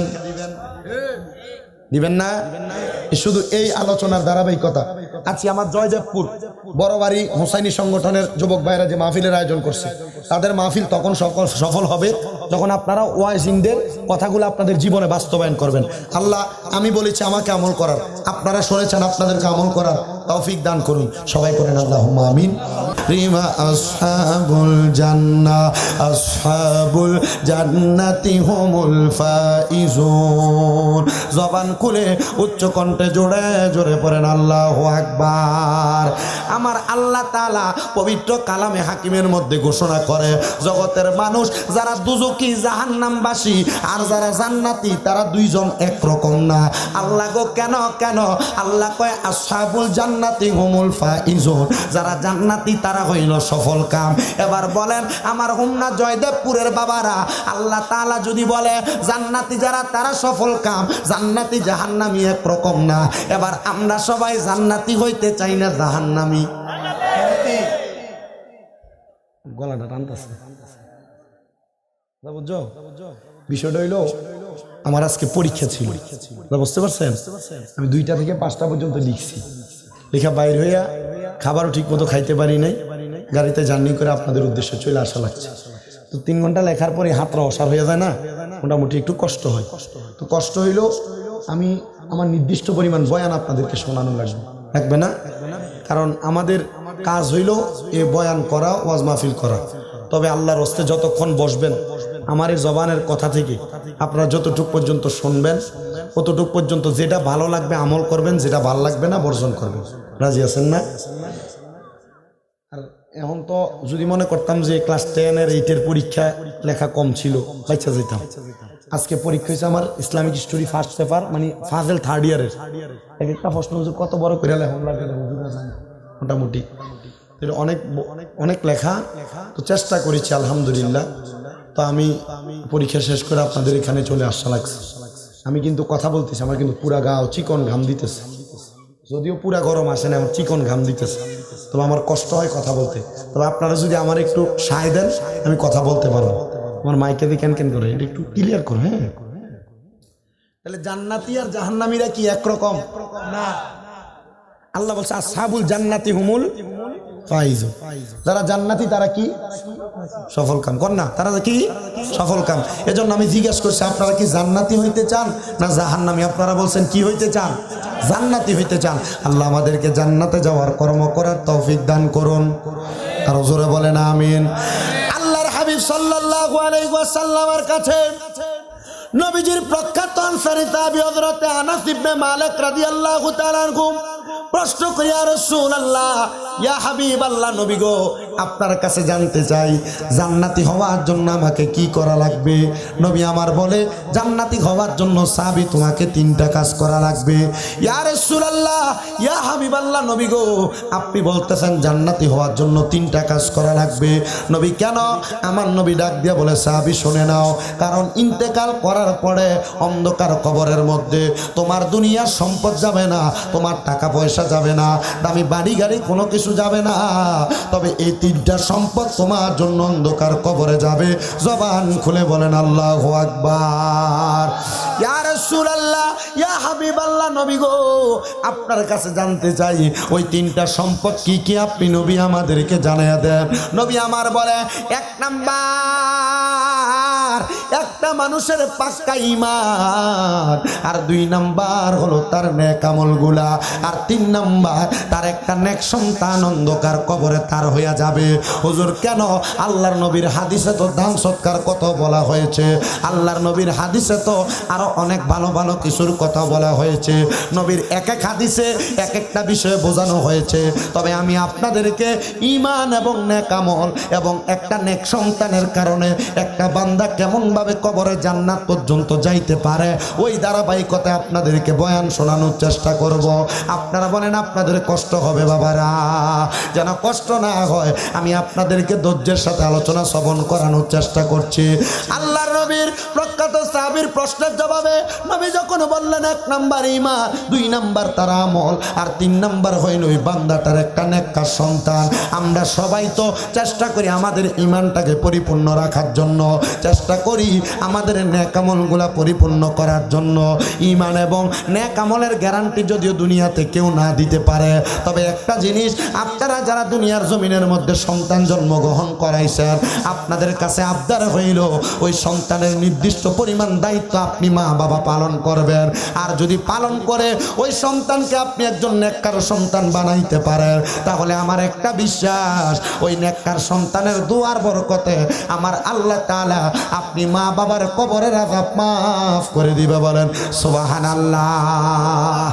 A: দিবেন না? শুধু এই আলোচনার ধারাবাহিকতা। আজকে আমার জয়দেবপুর বড়বাড়ি হোসাইনি সংগঠনের যুবক ভাইরা যে মাহফিলের আয়োজন করছে, তাদের মাহফিল তখন সফল হবে যখন আপনারা ওয়াইজিনদের কথাগুলো আপনাদের জীবনে বাস্তবায়ন করবেন। আল্লাহ, আমি বলেছি আমাকে আমল করার, আপনারা শুনেছেন আপনাদেরকে আমল করার তৌফিক দান করুন। সবাই করেন আল্লাহুম্মা আমিন। রিমা আসহাবুল জান্নাহ, আসহাবুল জান্নাতি হুমুল ফাইজুন। জবান খুলে উচ্চ কণ্ঠে জোরে জোরে পড়েন আল্লাহু আকবার। আমার আল্লাহ তাআলা পবিত্র কালামে হাকিমের মধ্যে ঘোষণা করে, জগতের মানুষ যারা দুজকি জাহান্নামবাসী আর যারা জান্নাতি তারা দুইজন একরকম না। আল্লাহ গো কেন কেন? আল্লাহ কয় আসহাবুল জান্নাতি হুমুল ফাইজুন, যারা জান্নাতি তারা হইল সফল কাম। এবার বলেন আমার হোমনা জয়দেবপুরের বাবারা, আল্লাহ তাআলা যদি বলে জান্নাতি যারা তারা সফল কাম, জান্নাতি জাহান্নামী একরকম না। এবার আমরা সবাই জান্নাতি হইতে চাই না জাহান্নামী? গলাটা টানতেছে, বুঝছো? বিষয়টা হইলো আমার আজকে পরীক্ষা ছিল, বুঝতে পারছেন? আমি 2টা থেকে 5টা পর্যন্ত লিখছি। লেখা বাইর হইয়া খাবারও ঠিক মতো খাইতে পারি নাই, গাড়িতে জার্নি করে আপনাদের উদ্দেশ্যে চলে আসা লাগছে। তো 3 ঘন্টা লেখার পরে হাতটা অসার হয়ে যায় না, মোটামুটি একটু কষ্ট হয়। তো কষ্ট হইলো আমি আমার নির্দিষ্ট পরিমাণ বয়ান আপনাদেরকে শোনানো লাগবে না, কারণ আমাদের কাজ হইল এ বয়ান করা, ওয়াজ মাহফিল করা। তবে আল্লাহর হস্তে যতক্ষণ বসবেন আমার এই জবানের কথা থেকে আপনারা যতটুক পর্যন্ত শুনবেন, ততটুক পর্যন্ত যেটা ভালো লাগবে আমল করবেন, যেটা ভালো লাগবে না বর্জন করবেন। রাজি আছেন না? আর এখন তো যদি মনে করতাম যে ক্লাস 10 এর 8 এর পরীক্ষা লেখা কম ছিল, বাচ্চা যেতাম। আজকে পরীক্ষা হয়েছে আমার ইসলামিক হিস্টোরি ফার্স্ট পেপার, মানে ফাজেল 3rd ইয়ারের। এক একটা প্রশ্ন কত বড় করে লেখন লাগে মোটামুটি অনেক অনেক লেখা, তো চেষ্টা করেছি আলহামদুলিল্লাহ। তো আমি পরীক্ষা শেষ করে আপনাদের এখানে চলে আসা লাগছে। আমি কিন্তু কথা বলতেছি, আমার কিন্তু পুরা গাও চিকন ঘাম দিতেছে, যদিও পুরা গরম আসে না, আমার চিকন ঘাম দিতেছে। তবে আমার কষ্ট হয় কথা বলতে। তবে আপনারা যদি আমার একটু সায় দেন আমি কথা বলতে পারবো। আমার মাইকে দিয়ে ক্যান করে এটা একটু ক্লিয়ার করো। হ্যাঁ, তাহলে জান্নাতি আর জাহান্নামীরা কি একরকম না? আল্লাহ বলছে আসহাবুল জান্নাতি হুমুল ফাইজুন, যারা জান্নাতি তারা কি সফল কাম কর না, তারা কি সফল কাম। এজন্য আমি জিজ্ঞাসা করছি আপনারা কি জান্নাতি হইতে চান না জাহান্নামী? আপনারা বলছেন কি হইতে চান? জান্নাতি হইতে চান। আল্লাহ আমাদেরকে জান্নাতে যাওয়ার কর্ম করার তৌফিক দান করুন। আর জোরে বলেন আমিন। আল্লাহর হাবিব সাল্লাল্লাহু আলাইহি ওয়াসাল্লামের কাছে নবীজির প্রখ্যাত আনসারী সাহাবী হযরত আনাস ইবনে মালিক রাদিয়াল্লাহু তাআলা আনহু প্রশ্ন করি, ইয়া রাসূলুল্লাহ, ইয়া হাবিবাল্লাহ, নবী গো, আপনার কাছে জানতে চাই জান্নাতি হওয়ার জন্য আমাকে কি করা লাগবে? নবী আমার বলে, জান্নাতি হওয়ার জন্য সাহাবী তোমাকে 3টা কাজ করা লাগবে। ইয়া রাসূলুল্লাহ, ইয়া হাবিবাল্লাহ, নবী গো, আপনি বলতেছেন জান্নাতি হওয়ার জন্য 3টা কাজ করা লাগবে। নবী কেন? আমার নবী ডাক দিয়া বলে, সাহাবী শুনে নাও, কারণ ইন্তেকাল করার পরে অন্ধকার কবরের মধ্যে তোমার দুনিয়ার সম্পদ যাবে না, তোমার টাকা পয়সা যাবে না, দামি বাড়ি গাড়ি কোনো কিছু যাবে না, তবে এই 3টা সম্পদ তোমার জন্য অন্ধকার কবরে যাবে। জবান খুলে বলেন আল্লাহু আকবার। ইয়া রাসূলুল্লাহ, ইয়া হাবিবাল্লাহ, নবী গো, আপনার কাছে জানতে চাই ওই 3টা সম্পদ কি কি, আপনি নবী আমাদেরকে জানাইয়া দেন। নবী আমার বলে, 1 নাম্বার একটা মানুষের পাক্কা ঈমান, আর 2 নাম্বার হলো তার নেক আমলগুলা, আর 3 নাম্বার তার একটা নেক সন্তান অন্ধকার কবরে তার হইয়া যাবে। হুজুর কেন? আল্লাহর নবীর হাদিসে তো দান সৎকার কত বলা হয়েছে, আল্লাহর নবীর হাদিসে তো আরো অনেক ভালো ভালো কিছুর কথা বলা হয়েছে। নবীর এক এক হাদিসে এক একটা বিষয় বোঝানো হয়েছে। তবে আমি আপনাদেরকে ঈমান এবং নেক আমল এবং একটা নেক সন্তানের কারণে একটা বান্দা কেমন ভাবে কবরে জান্নাত পর্যন্ত যাইতে পারে ওই ধারাবাহিকতায় আপনাদেরকে বয়ান শোনানোর চেষ্টা করব। আপনারা বলেন আপনাদের কষ্ট হবে বাবারা, যেন কষ্ট না হয় আমি আপনাদেরকে ধৈর্যের সাথে আলোচনা শ্রবণ করানোর চেষ্টা করছি। আল্লাহর নবীর প্রখ্যাত সাহাবীর প্রশ্নের জবাবে নবী যখন বললেন 1 নাম্বার ঈমান, 2 নাম্বার তার আমল, আর 3 নাম্বার হইল ওই বান্দাটার একটা নেককার সন্তান। আমরা সবাই তো চেষ্টা করি আমাদের ঈমানটাকে পরিপূর্ণ রাখার জন্য, চেষ্টা করি আমাদের নেক আমলগুলা পরিপূর্ণ করার জন্য। ঈমান এবং নেক আমলের গ্যারান্টি যদিও দুনিয়াতে কেউ না দিতে পারে, তবে একটা জিনিস, আপনারা যারা দুনিয়ার জমিনের মধ্যে সন্তান জন্মগ্রহণ করাইছেন, আপনাদের কাছে আবদার হইল ওই সন্তানের নির্দিষ্ট পরিমাণ দায়িত্ব আপনি মা বাবা পালন করবেন। আর যদি পালন করে ওই সন্তানকে আপনি একজন নেককার সন্তান বানাইতে পারেন, তাহলে আমার একটা বিশ্বাস, ওই নেককার সন্তানের দুয়ার বরকতে আমার আল্লাহ তাআলা আপনি মা বাবার কবরের আযাব মাফ করে দিবে। বলেন সুবহানাল্লাহ।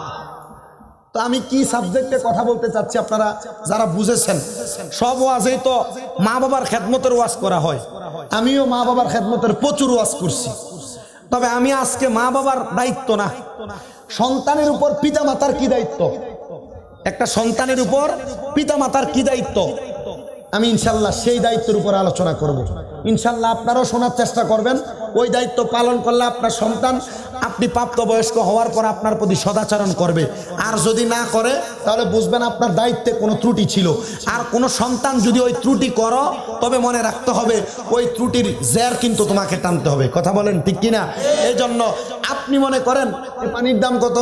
A: তো আমি কি সাবজেক্টে কথা বলতে চাচ্ছি আপনারা যারা বুঝেছেন, সব ওয়াজেই তো মা বাবার খেদমতের ওয়াজ করা হয়, আমিও মা বাবার খেদমতের প্রচুর ওয়াজ করছি। তবে আমি আজকে মা বাবার দায়িত্ব না, সন্তানের উপর পিতা মাতার কি দায়িত্ব, একটা সন্তানের উপর পিতা মাতার কি দায়িত্ব, আমি ইনশাল্লাহ সেই দায়িত্বের উপর আলোচনা করব। ইনশাল্লাহ আপনারাও শোনার চেষ্টা করবেন। ওই দায়িত্ব পালন করলে আপনার সন্তান আপনি প্রাপ্তবয়স্ক হওয়ার পর আপনার প্রতি সদাচরণ করবে। আর যদি না করে তাহলে বুঝবেন আপনার দায়িত্বে কোনো ত্রুটি ছিল। আর কোনো সন্তান যদি ওই ত্রুটি করো, তবে মনে রাখতে হবে ওই ত্রুটির জের কিন্তু তোমাকে টানতে হবে। কথা বলেন ঠিক কিনা? এই জন্য আপনি মনে করেন এই পানির দাম কত,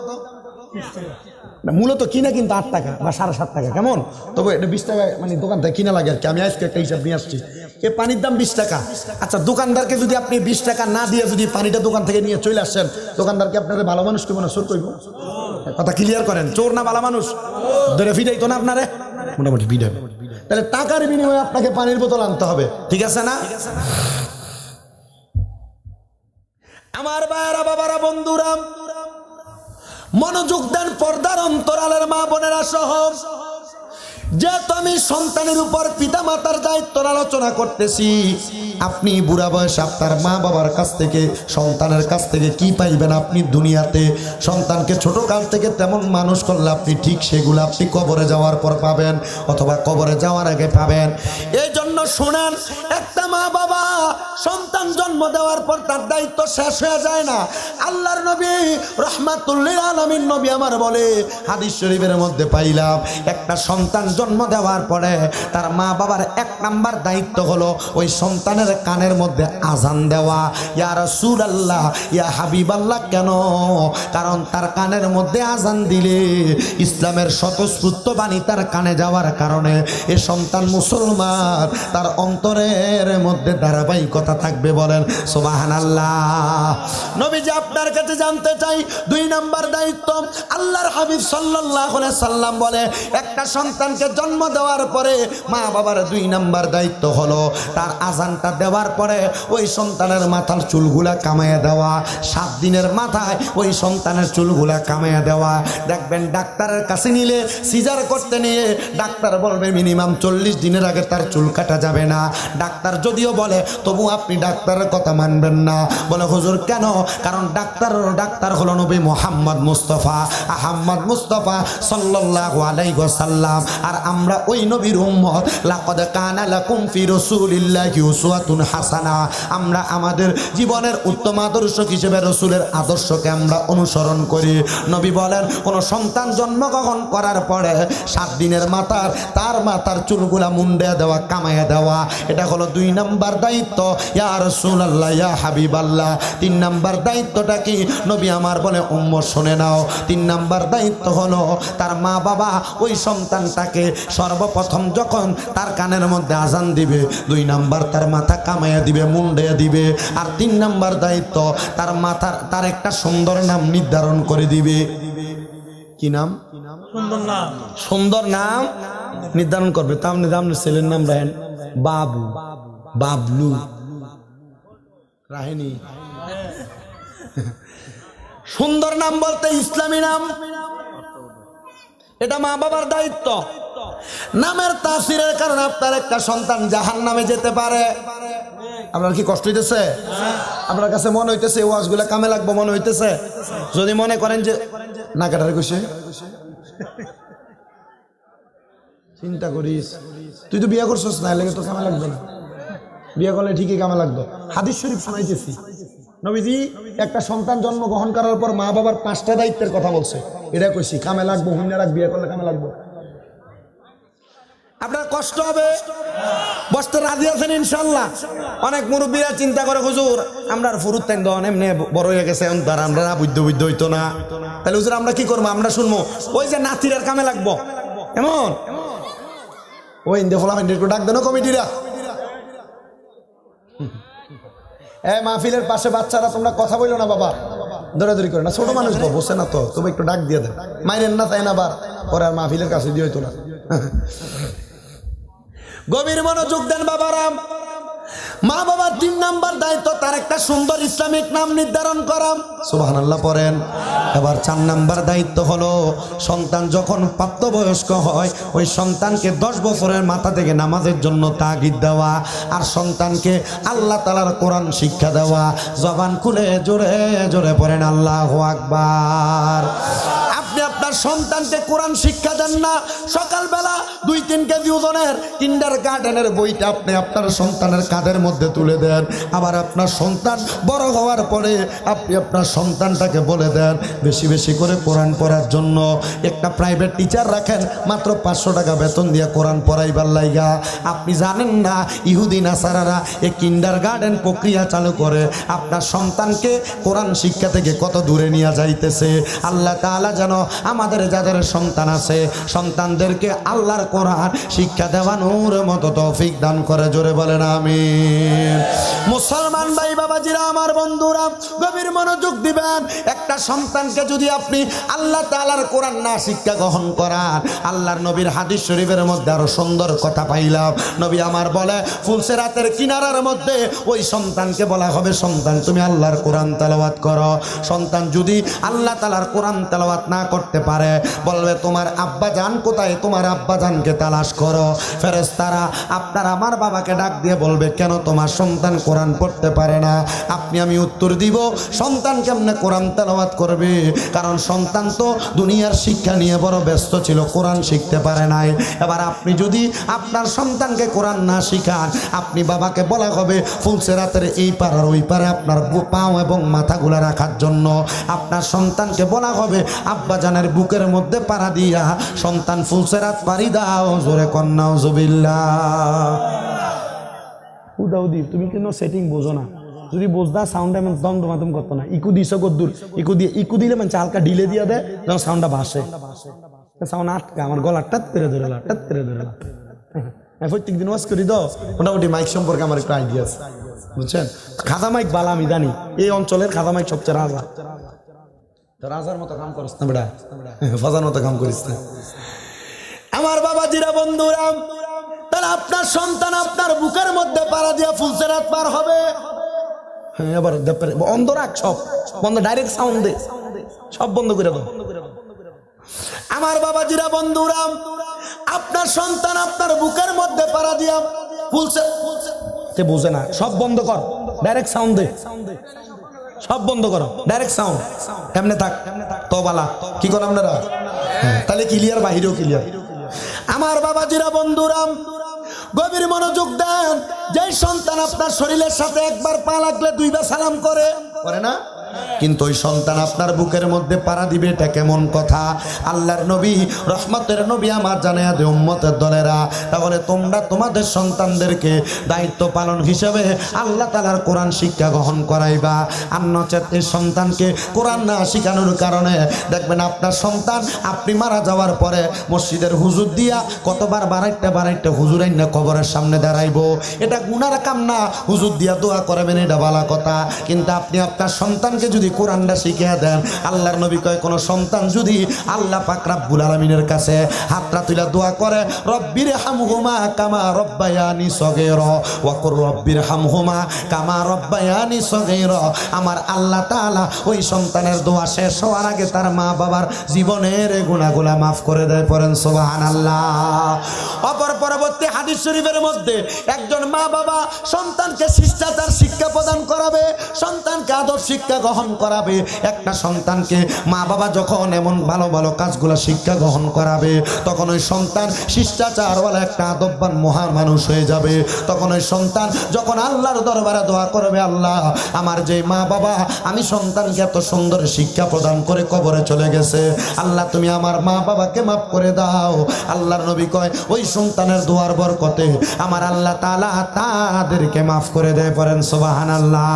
A: মূলত কিনা কিন্তু 8 টাকা বা 7.5 টাকা, কেমন? তবে এটা 20 টাকা মানে দোকান থেকে কিনা লাগে আর কি। আমি আজকে একটা হিসাব নিয়ে আসছি, এই পানির দাম 20 টাকা। আচ্ছা, দোকানদারকে যদি আপনি 20 টাকা না দিয়ে যদি পানিটা দোকান থেকে নিয়ে চলে আসছেন, দোকানদারকে আপনারা ভালো মানুষ কেমন চোর কইব? কথা ক্লিয়ার করেন, চোর না ভালো মানুষ? ধরে ফিরাই তো না আপনারে, মোটামুটি ফিরাবে। তাহলে টাকার বিনিময়ে আপনাকে পানির বোতল আনতে হবে, ঠিক আছে না? আমার ভাইয়েরা, বাবারা, বন্ধুরা, মনোযোগ দেন পর্দার অন্তরালের মা বোনেরা সহ। যেহেতু আমি সন্তানের উপর পিতামাতার দায়িত্ব আলোচনা করতেছি, আপনি বুড়া বয়সে আপনার মা বাবার কাছ থেকে, সন্তানের কাছ থেকে কি পাইবেন? আপনি দুনিয়াতে সন্তানকে ছোট কাল থেকে তেমন মানুষ করলে আপনি ঠিক সেগুলো আপনি কবরে যাওয়ার পর পাবেন, অথবা কবরে যাওয়ার আগে পাবেন। এই জন্য শোনেন, একটা মা বাবা সন্তান জন্ম দেওয়ার পর তার দায়িত্ব শেষ হয়ে যায় না। আল্লাহর নবী রহমাতুল্লিল আলামিন নবী আমার বলে, হাদিস শরীফের মধ্যে পাইলাম, একটা সন্তান জন্ম দেওয়ার পরে তার মা বাবার 1 নাম্বার দায়িত্ব হলো ওই সন্তানের কানের মধ্যে আজান দেওয়া। ইয়া রাসূলুল্লাহ, ইয়া হাবিবাল্লাহ, কেন? কারণ তার কানের মধ্যে আজান দিলে ইসলামের স্বতঃস্ফূর্ত বাণী তার কানে যাওয়ার কারণে এ সন্তান মুসলমান, তার অন্তরের মধ্যে ধারাবাহিকতা থাকবে। বলেন সুবহানাল্লাহ। নবীজি আপনার কাছে জানতে চাই, 2 নাম্বার দায়িত্ব। আল্লাহর হাবিব সাল্লাল্লাহু আলাইহি সাল্লাম বলে, একটা সন্তানকে জন্ম দেওয়ার পরে মা বাবার 2 নাম্বার দায়িত্ব হলো তার আজানটা দেওয়ার পরে ওই সন্তানের মাথার চুলগুলা কামাইয়া দেওয়া। 7 দিনের মাথায় ওই সন্তানের চুলগুলা কামাইয়া দেওয়া। দেখবেন ডাক্তারের কাছে নিলে, সিজার করতে নিয়ে ডাক্তার বলবে মিনিমাম 40 দিনের আগে তার চুল কাটা যাবে না। ডাক্তার যদিও বলে, তবু আপনি ডাক্তারের কথা মানবেন না। বলে হুজুর কেন? কারণ ডাক্তার হলো নবী মুহাম্মদ মুস্তাফা, আহমদ মুস্তাফা সাল্লাল্লাহু আলাইহি ওয়াসাল্লাম। আর আমরা ওই নবীর উম্মত। লাকাদ কানা লাকুম ফি রাসূলিল্লাহি উসওয়াতুন হাসানা। আমরা আমাদের জীবনের উত্তম আদর্শ হিসেবে রাসূলের আদর্শকে আমরা অনুসরণ করি। নবী বলেন, কোন সন্তান জন্মগ্রহণ করার পরে 7 দিনের মাথার তার মাথার চুলগুলা মুন্ডে দেওয়া, কামাইয়া দেওয়া, এটা হলো 2 নাম্বার দায়িত্ব। ইয়া রাসূলুল্লাহ, ইয়া হাবিবাল্লাহ। 3 নাম্বার দায়িত্বটা কি? নবী আমার বলে, উম্মত শুনে নাও। 3 নাম্বার দায়িত্ব হলো তার মা বাবা ওই সন্তানটাকে সর্বপ্রথম যখন তার কানের মধ্যে আজান দিবে, 2 নাম্বার তার মাথা কামাইয়া দিবে, মুন্ডে দিবে। আর 3 নাম্বার দায়িত্ব তার মাথার তার একটা সুন্দর নাম নির্ধারণ করে দিবে। কি নাম? সুন্দর নাম। সুন্দর নাম নির্ধারণ করবে। তার আপনার ছেলের নাম রাহেন বাবু, বাবলু, রাহেনি। সুন্দর নাম বলতে ইসলামী নাম, এটা মা বাবার দায়িত্ব। নামের তাসিরের কারণে আপনার একটা সন্তান জাহান্নামে যেতে পারে। আপনার কি কষ্ট হইতেছে? আপনার কাছে মনে হইতেছে ওয়াজগুলো কামে লাগবে মনে হইতেছে? যদি মনে করেন যে না কাটারে কইছে, চিন্তা করিস, তুই তো বিয়ে করছিস না, এলাকা তো কামে লাগবে না। বিয়ে করলে ঠিকই কামে লাগবে। হাদিস শরীফ শোনাইতেছি, নবীজি একটা সন্তান জন্মগ্রহণ করার পর মা বাবার 5টা দায়িত্বের কথা বলছে। এটা কইছি কামে লাগবো, হুইনা রাখ, বিয়ে করলে কামে লাগবো। আপনার কষ্ট হবে, বসতে রাজি আছেন ইনশাল্লাহ? অনেক মুরব্বীরা চিন্তা করে, হুজুর আমরা ফুরুত তাই দন এমনি বড় হয়ে গেছে, তার আমরা বুদ্ধ হইতো না, তাহলে হুজুর আমরা কি করবো? আমরা শুনবো ওই যে নাতিরার কামে লাগবো এমন। ওই ফলা ডাক দেন কমিটিরা, মাহফিলের পাশে বাচ্চারা তোমরা কথা বললো না বাবা, দৌড়াদৌড়ি করে না, ছোট মানুষ তো বসে না, তো তবে একটু ডাক দিয়ে দেন, মাইরেন না তাই না, আবার পরে আর মাহফিলের কাছে দিয়ে হইতো না। গভীর মনোযোগ দেন বাবারা। মা বাবার 3 নাম্বার দায়িত্ব তার একটা সুন্দর ইসলামিক নাম নির্ধারণ করা। সুবহানাল্লাহ পড়েন। এবার 4 নাম্বার দায়িত্ব হলো সন্তান যখন প্রাপ্তবয়স্ক হয় ওই সন্তানকে 10 বছরের মাথা থেকে নামাজের জন্য তাগিদ দেওয়া, আর সন্তানকে আল্লাহ তাআলার কোরআন শিক্ষা দেওয়া। জবান খুলে জোরে জোরে পড়েন আল্লাহু আকবার। আপনি আপনার সন্তানকে কোরআন শিক্ষা দেন না, সকালবেলা 2-3 কেজি ওজনের কিন্ডারগার্টেনের বইটা আপনি আপনার সন্তানের কাঁধের মধ্যে তুলে দেন। আবার আপনার সন্তান বড় হওয়ার পরে আপনি আপনার সন্তানটাকে বলে দেন বেশি বেশি করে কোরআন পড়ার জন্য। একটা প্রাইভেট টিচার রাখেন, মাত্র 500 টাকা বেতন দিয়ে কোরআন পড়াইবার লাইগা। আপনি জানেন না ইহুদি নাসারারা এই কিন্ডারগার্টেন প্রক্রিয়া চালু করে আপনার সন্তানকে কোরআন শিক্ষা থেকে কত দূরে নিয়ে যাইতেছে। আল্লাহ তাআলা যেন আমাদের যাদের সন্তান আছে সন্তানদেরকে আল্লাহর কোরআন শিক্ষা দেওয়ানোর মতো তৌফিক দান করে, জোরে বলেন আমিন। মুসলমান ভাই বাবাজিরা আমার বন্ধুরা গভীর মনোযোগ দিবেন। একটা সন্তানকে যদি আপনি আল্লাহ তাআলার কোরআন না শিক্ষা গ্রহণ করান, আল্লাহর নবীর হাদিস শরীফের মধ্যে আরো সুন্দর কথা পাইলাম। নবী আমার বলে ফুলসেরাতের কিনারার মধ্যে ওই সন্তানকে বলা হবে, সন্তান তুমি আল্লাহর কোরআন তেলাওয়াত করো। সন্তান যদি আল্লাহ তাআলার কোরআন তেলাওয়াত না করতে পারে, বলবে তোমার আব্বা জান কোথায়, তোমার আব্বা জানকে তালাশ করো। ফেরেশতারা আপনার আমার বাবাকে ডাক দিয়ে বলবে কেন তোমার সন্তান কোরআন পড়তে পারে না? আপনি আমি উত্তর দিব সন্তান কেমনে কোরআন তেলাওয়াত করবে? কারণ সন্তান তো দুনিয়ার শিক্ষা নিয়ে বড় ব্যস্ত ছিল, কোরআন শিখতে পারে নাই। এবার আপনি যদি আপনার সন্তানকে কোরআন না শিখান, আপনি বাবাকে বলা হবে ফুলসেরাতের এই পাড়ার ওই পারে আপনার পাও এবং মাথাগুলা রাখার জন্য। আপনার সন্তানকে বলা হবে আব্বাজানের বুকের মধ্যে পাড়া দিয়া সন্তান ফুলসেরাত পাড়ি দাও, জোরে কন্যা উজুবিল্লাহ। উদাউদি তুমি কিন্তু সেটিং বোঝো না, যদি বুঝদা সাউন্ড এমন দমদমাদম করতো না। ইকু দিছ কদ্দুর, ইকু দিলে মানে হালকা ঢিলে দিয়ে দেয় যখন সাউন্ডটা ভাসে, সাউন্ড আটকা আমার গলা টাত করে ধরেলা, টাত করে ধরেলা। প্রত্যেক দিন ওয়াজ করি তো মোটামুটি মাইক সম্পর্কে আমার একটু আইডিয়া আছে, বুঝছেন? খাজা মাইক বালা আমি জানি, এই অঞ্চলের খাজা মাইক সবচেয়ে রাজা। রাজার মতো কাম করিস না বেটা, ফাজার মতো কাম করিস না। আমার বাবাজিরা বন্ধুরা, তাহলে আপনার সন্তান আপনার বুকের মধ্যে পাড়া দিয়া ফুলসেরাত পার হবে। এবার বন্ধ রাখ, সব বন্ধ, ডাইরেক্ট সাউন্ড দে, সব বন্ধ করে দাও। আমার বাবাজিরা বন্ধুরা, আপনার সন্তান আপনার বুকের মধ্যে পাড়া দিয়া ফুলসেরাত বুঝে না, সব বন্ধ কর, ডাইরেক্ট সাউন্ড দে, সব বন্ধ করো, ডাইরেক্ট সাউন্ড। এমনে থাক তো বালা, কি করেন আপনারা? তাহলে ক্লিয়ার, বাহিরেও ক্লিয়ার। আমার বাবাজিরা বন্ধুরা গভীর মনোযোগ দেন। যে সন্তান আপনার শরীরের সাথে একবার পা লাগলে দুইবার সালাম করে না, কিন্তু ওই সন্তান আপনার বুকের মধ্যে পাড়া দিবে, এটা কেমন কথা? আল্লাহর নবী রহমতের নবী আমার জানায়া দে উম্মতের দলেরা, তাহলে তোমরা তোমাদের সন্তানদেরকে দায়িত্ব পালন হিসেবে আল্লাহ তাআলার কোরআন শিক্ষা গ্রহণ করাইবা। আর নচেত এই সন্তানকে কোরআন না শিখানোর কারণে দেখবেন আপনার সন্তান আপনি মারা যাওয়ার পরে মসজিদের হুজুর দিয়া কতবার বাড়াইতে হুজুর আইনা কবরের সামনে দাঁড়াইবো। এটা গুনার কাম না, হুজুর দিয়া দোয়া করবেন, এটা ভালো কথা। কিন্তু আপনি আপনার সন্তানকে যদি কোরআনটা শিখিয়ে দেন, আল্লাহর নবী কয় কোন সন্তান যদি আল্লাহ পাক রব্বুল আলামিনের কাছে হাতটা তুলে দোয়া করে রব্বির হামহুমা কামা রব্বায়ানি সগীরা ওয়া কুর রব্বির হামহুমা কামা রব্বায়ানি সগীরা, আমার আল্লাহ তাআলা ওই সন্তানের দোয়া শেষ হওয়ার আগে তার মা বাবার জীবনের গুনাহগুলো maaf করে দেয়। পড়েন সুবহানাল্লাহ। অপর পরবর্তী হাদিস শরীফের মধ্যে একজন মা বাবা সন্তানকে শিষ্টাচার শিক্ষা প্রদান করাবে, সন্তানকে আদব শিক্ষা গ্রহণ করাবে। একটা সন্তানকে মা বাবা যখন এমন ভালো ভালো কাজগুলো শিক্ষা গ্রহণ করাবে, তখন ওই সন্তান শিষ্টাচারওয়ালা একটা আদববান মহান মানুষ হয়ে যাবে। তখন ওই সন্তান যখন আল্লাহর দরবারে দোয়া করবে, আল্লাহ আমার যে মা বাবা আমি সন্তানকে এত সুন্দর শিক্ষা প্রদান করে কবরে চলে গেছে, আল্লাহ তুমি আমার মা বাবাকে মাফ করে দাও। আল্লাহর নবী কয় ওই সন্তানের দোয়ার বরকতে আমার আল্লাহ তাআলা তাদেরকে মাফ করে দেয়। পড়েন সুবহানাল্লাহ।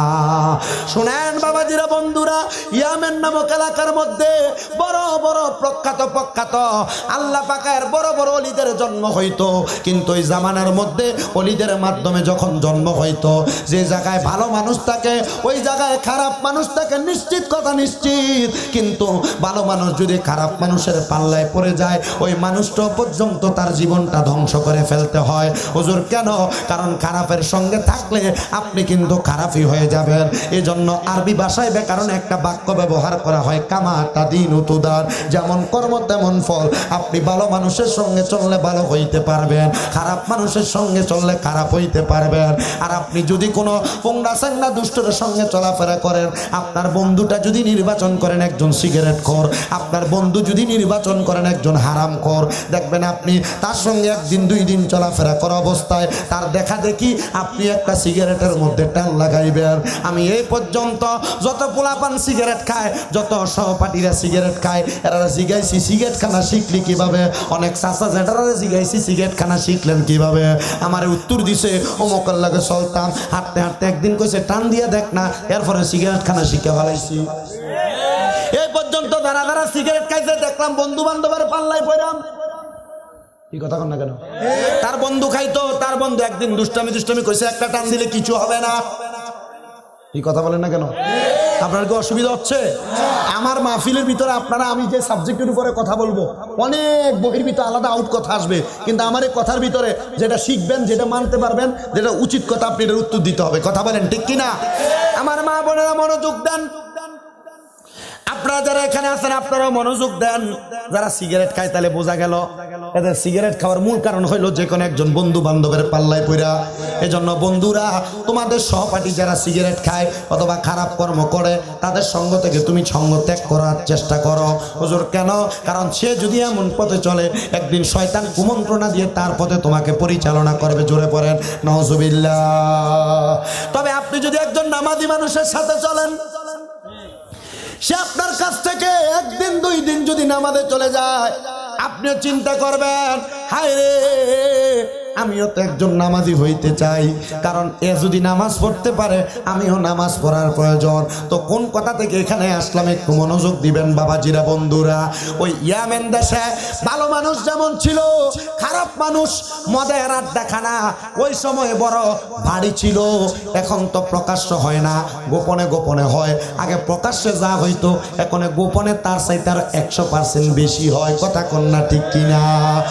A: শুনেন বাবাজিরা বন্ধুরা, ইয়ামেন নামক এলাকার মধ্যে বড় বড় প্রখ্যাত আল্লাহ পাকের বড় বড় ওলিদের জন্ম হইতো। কিন্তু ওই জামানার মধ্যে ওলিদের মাধ্যমে যখন জন্ম হইতো, যে জায়গায় ভালো মানুষ থাকে ওই জায়গায় খারাপ মানুষ থাকে, নিশ্চিত কথা নিশ্চিত। কিন্তু ভালো মানুষ যদি খারাপ মানুষের পাল্লায় পড়ে যায়, ওই মানুষটা পর্যন্ত তার জীবনটা ধ্বংস করে ফেলতে হয়। হুজুর কেন? কারণ খারাপের সঙ্গে থাকলে আপনি কিন্তু খারাপই হয়ে যাবেন। এজন্য আরবি ভাষায় ব্যাকরণে একটা বাক্য ব্যবহার করা হয়, কামা তাদিন উতুদার, যেমন কর্ম তেমন ফল। আপনি ভালো মানুষের সঙ্গে চললে ভালো হইতে পারবেন, খারাপ মানুষের সঙ্গে চললে খারাপ হইতে পারবেন। আর আপনি যদি কোনো পোংরা সাংরা দুষ্টর সঙ্গে চলাফেরা করেন, আপনার বন্ধুটা যদি নির্বাচন করেন একজন সিগারেটখোর, আপনার বন্ধু যদি নির্বাচন করেন একজন হারামখোর, দেখবেন আপনি তার সঙ্গে একদিন দুই দিন চলাফেরা করা অবস্থায় তার দেখা দেখি আপনি একটা সিগারেটের মধ্যে টান লাগাইবেন। আমি এই পর্যন্ত যত পোলাপান সিগারেট খায়, যত সহপাঠীরা সিগারেট খায়, এরা জিগাইছি সিগারেট খানা শিখলি কিভাবে? অনেক চাচা জেঠারা জিগাইছি সিগারেট খানা শিখলেন কিভাবে? আমার উত্তর দিছে অমুকের লাগে চলতাম, হাঁটতে হাঁটতে একদিন কইছে টান দিয়া দেখ না, এরপরে সিগারেট খানা শিখে ফেলাইছি। এই পর্যন্ত যারা যারা সিগারেট খাইছে দেখলাম বন্ধু বান্ধবের পাল্লায় পড়াম। কি কথা কন না কেন? তার বন্ধু খাইতো, তার বন্ধু একদিন দুষ্টামি কইছে, একটা টান দিলে কিছু হবে না। এই কথা বলেন না কেন? আপনার কি অসুবিধা হচ্ছে? আমার মাহফিলের ভিতরে আপনারা, আমি যে সাবজেক্টের উপরে কথা বলবো, অনেক বহির্ভূত আলাদা আউট কথা আসবে, কিন্তু আমার এই কথার ভিতরে যেটা শিখবেন, যেটা মানতে পারবেন, যেটা উচিত কথা, আপনি এটার উত্তর দিতে হবে। কথা বলেন ঠিক কিনা? আমার মা বোনেরা মনোযোগ দেন, আপনারা যারা এখানে আছেন আপনারাও মনোযোগ দেন। যারা সিগারেট খায় তাহলে বোঝা গেল এদের সিগারেট খাওয়ার মূল কারণ হইল যে কোনো একজন বন্ধু বান্ধবের পাল্লায় পড়া। এজন্য বন্ধুরা, তোমাদের সহপাঠী যারা সিগারেট খায় অথবা খারাপ কর্ম করে, তাদের সঙ্গ থেকে তুমি সঙ্গ ত্যাগ করার চেষ্টা করো। হুজুর কেন? কারণ সে যদি এমন পথে চলে, একদিন শয়তান কুমন্ত্রণা দিয়ে তার পথে তোমাকে পরিচালনা করবে। জোরে পড়েন নাউজুবিল্লাহ। তবে আপনি যদি একজন নামাজি মানুষের সাথে চলেন, সে আপনার কাছ থেকে একদিন দুই দিন যদি নামাজে চলে যায়, আপনিও চিন্তা করবেন, হায় রে, আমিও তো একজন নামাজি হইতে চাই, কারণ এ যদি নামাজ পড়তে পারে আমিও নামাজ পড়ার প্রয়োজন। তো কোন কথা থেকে এখানে আসলাম একটু মনোযোগ দিবেন বাবাজিরা, বন্ধুরা। ওই ইয়ামেন দেশে ভালো মানুষ যেমন ছিল, খারাপ মানুষ মদের আড্ডাখানা ওই সময় বড় ভারী ছিল। এখন তো প্রকাশ্য হয় না, গোপনে গোপনে হয়। আগে প্রকাশ্যে যা হইতো, এখন গোপনে তার চাইতে আর 100% বেশি হয়। কথা কন্যা ঠিক কিনা?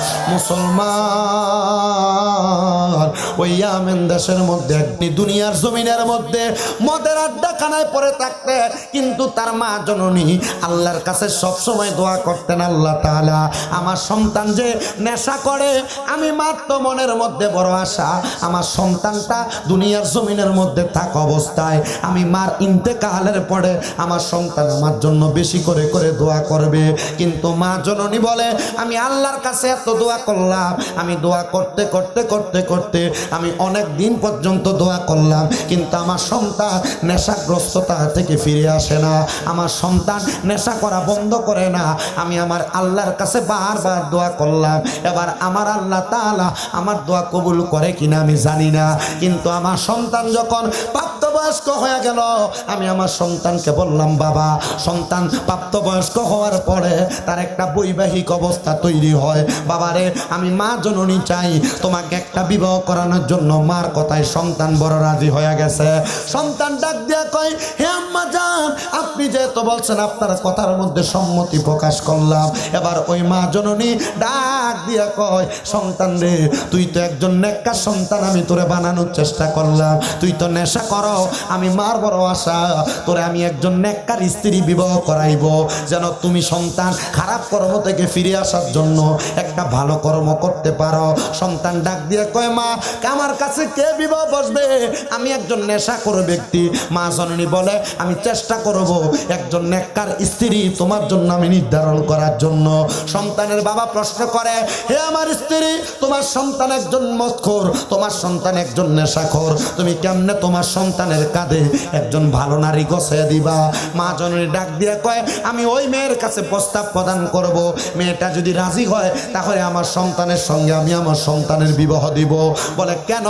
A: মুসলমান ওই ইয়ামেন দেশের মধ্যে একটি দুনিয়ার জমিনের মধ্যে মদের আড্ডাখানায় পড়ে থাকতে, কিন্তু তার মা জননী আল্লাহর কাছে সব সময় দোয়া করতেন, আল্লাহ তাআলা আমার সন্তান যে নেশা করে, আমি মার তো মনের মধ্যে বড় আশা, আমার সন্তানটা দুনিয়ার জমিনের মধ্যে থাকা অবস্থায় আমি মার ইন্তেকালের পরে আমার সন্তান আমার জন্য বেশি করে করে দোয়া করবে। কিন্তু মা জননী বলে, আমি আল্লাহর কাছে এত দোয়া করলাম, আমি দোয়া করতে করতে করতে করতে আমি অনেক দিন পর্যন্ত দোয়া করলাম, কিন্তু আমার সন্তান নেশাগ্রস্ততা থেকে ফিরে আসে না, আমার সন্তান নেশা করা বন্ধ করে না। আমি আমার আল্লাহর কাছে বারবার দোয়া করলাম, এবার আমার আল্লাহ তাআলা আমার দোয়া কবুল করে কিনা আমি জানি না। কিন্তু আমার সন্তান যখন প্রাপ্তবয়স্ক হয়ে গেল, আমি আমার সন্তানকে বললাম, বাবা, সন্তান প্রাপ্তবয়স্ক হওয়ার পরে তার একটা বৈবাহিক অবস্থা তৈরি হয়। বাবারে, আমি মা জননী চাই তোমাকে একটা বিবাহ করানোর জন্য। মার কথায় সন্তান বড় রাজি হয়ে গেছে। সন্তান ডাক দিয়া কয়, হে আম্মা জান, আপনি যেহেতু বলছেন আপনার কথার মধ্যে সম্মতি প্রকাশ করলাম। এবার ওই মা জননী ডাক দিয়া কয়, সন্তান রে, তুই তো একজন নেককার সন্তান, আমি তোরে বানানোর চেষ্টা করলাম, তুই তো নেশা করো, আমি মার বড় আশা তোরে আমি একজন নেককার স্ত্রী বিবাহ করাইব, যেন তুমি সন্তান খারাপ কর্ম থেকে ফিরে আসার জন্য একটা ভালো কর্ম করতে পারো। সন্তান ডাক দিয়ে কয়, মা, আমার কাছে কে বিবাহ বসবে? আমি একজন নেশাখোর ব্যক্তি। মা জননী বলে, আমি চেষ্টা করব একজন নেককার স্ত্রী তোমার জন্য আমি নির্ধারণ করার জন্য। সন্তানের বাবা প্রশ্ন করে, হে আমার স্ত্রী, তোমার সন্তান একজন মদখোর, তোমার সন্তান একজন নেশাখোর, তুমি কেমনে তোমার সন্তানের কাঁধে একজন ভালো নারী গছাইয়া দিবা? মা জননী ডাক দিয়ে কয়, আমি ওই মেয়ের কাছে প্রস্তাব প্রদান করব, মেয়েটা যদি রাজি হয় তাহলে আমার সন্তানের সঙ্গে আমি আমার সন্তানের বিবাহ দিব। বলে, কেন?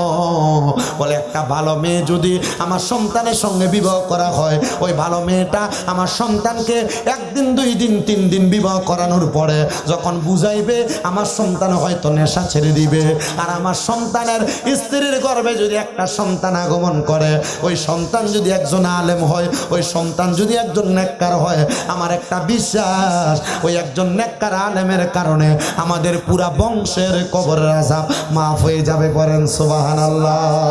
A: বলে, একটা ভালো মেয়ে যদি আমার সন্তানের সঙ্গে বিবাহ করা হয়, ওই ভালো মেয়েটা আমার সন্তানকে একদিন দুই দিন তিন দিন বিবাহ করানোর পরে যখন বুঝাইবে, আমার সন্তান হয়তো নেশা ছেড়ে দিবে। আর আমার সন্তানের স্ত্রীর গর্ভে যদি একটা সন্তান আগমন করে, ওই সন্তান যদি একজন আলেম হয়, ওই সন্তান যদি একজন নেককার হয়, আমার একটা বিশ্বাস, ওই একজন নেককার আলেমের কারণে আমাদের পুরা বংশের কবরের আযাব মাফ হয়ে যাবে। করেন সুবহানাল্লাহ।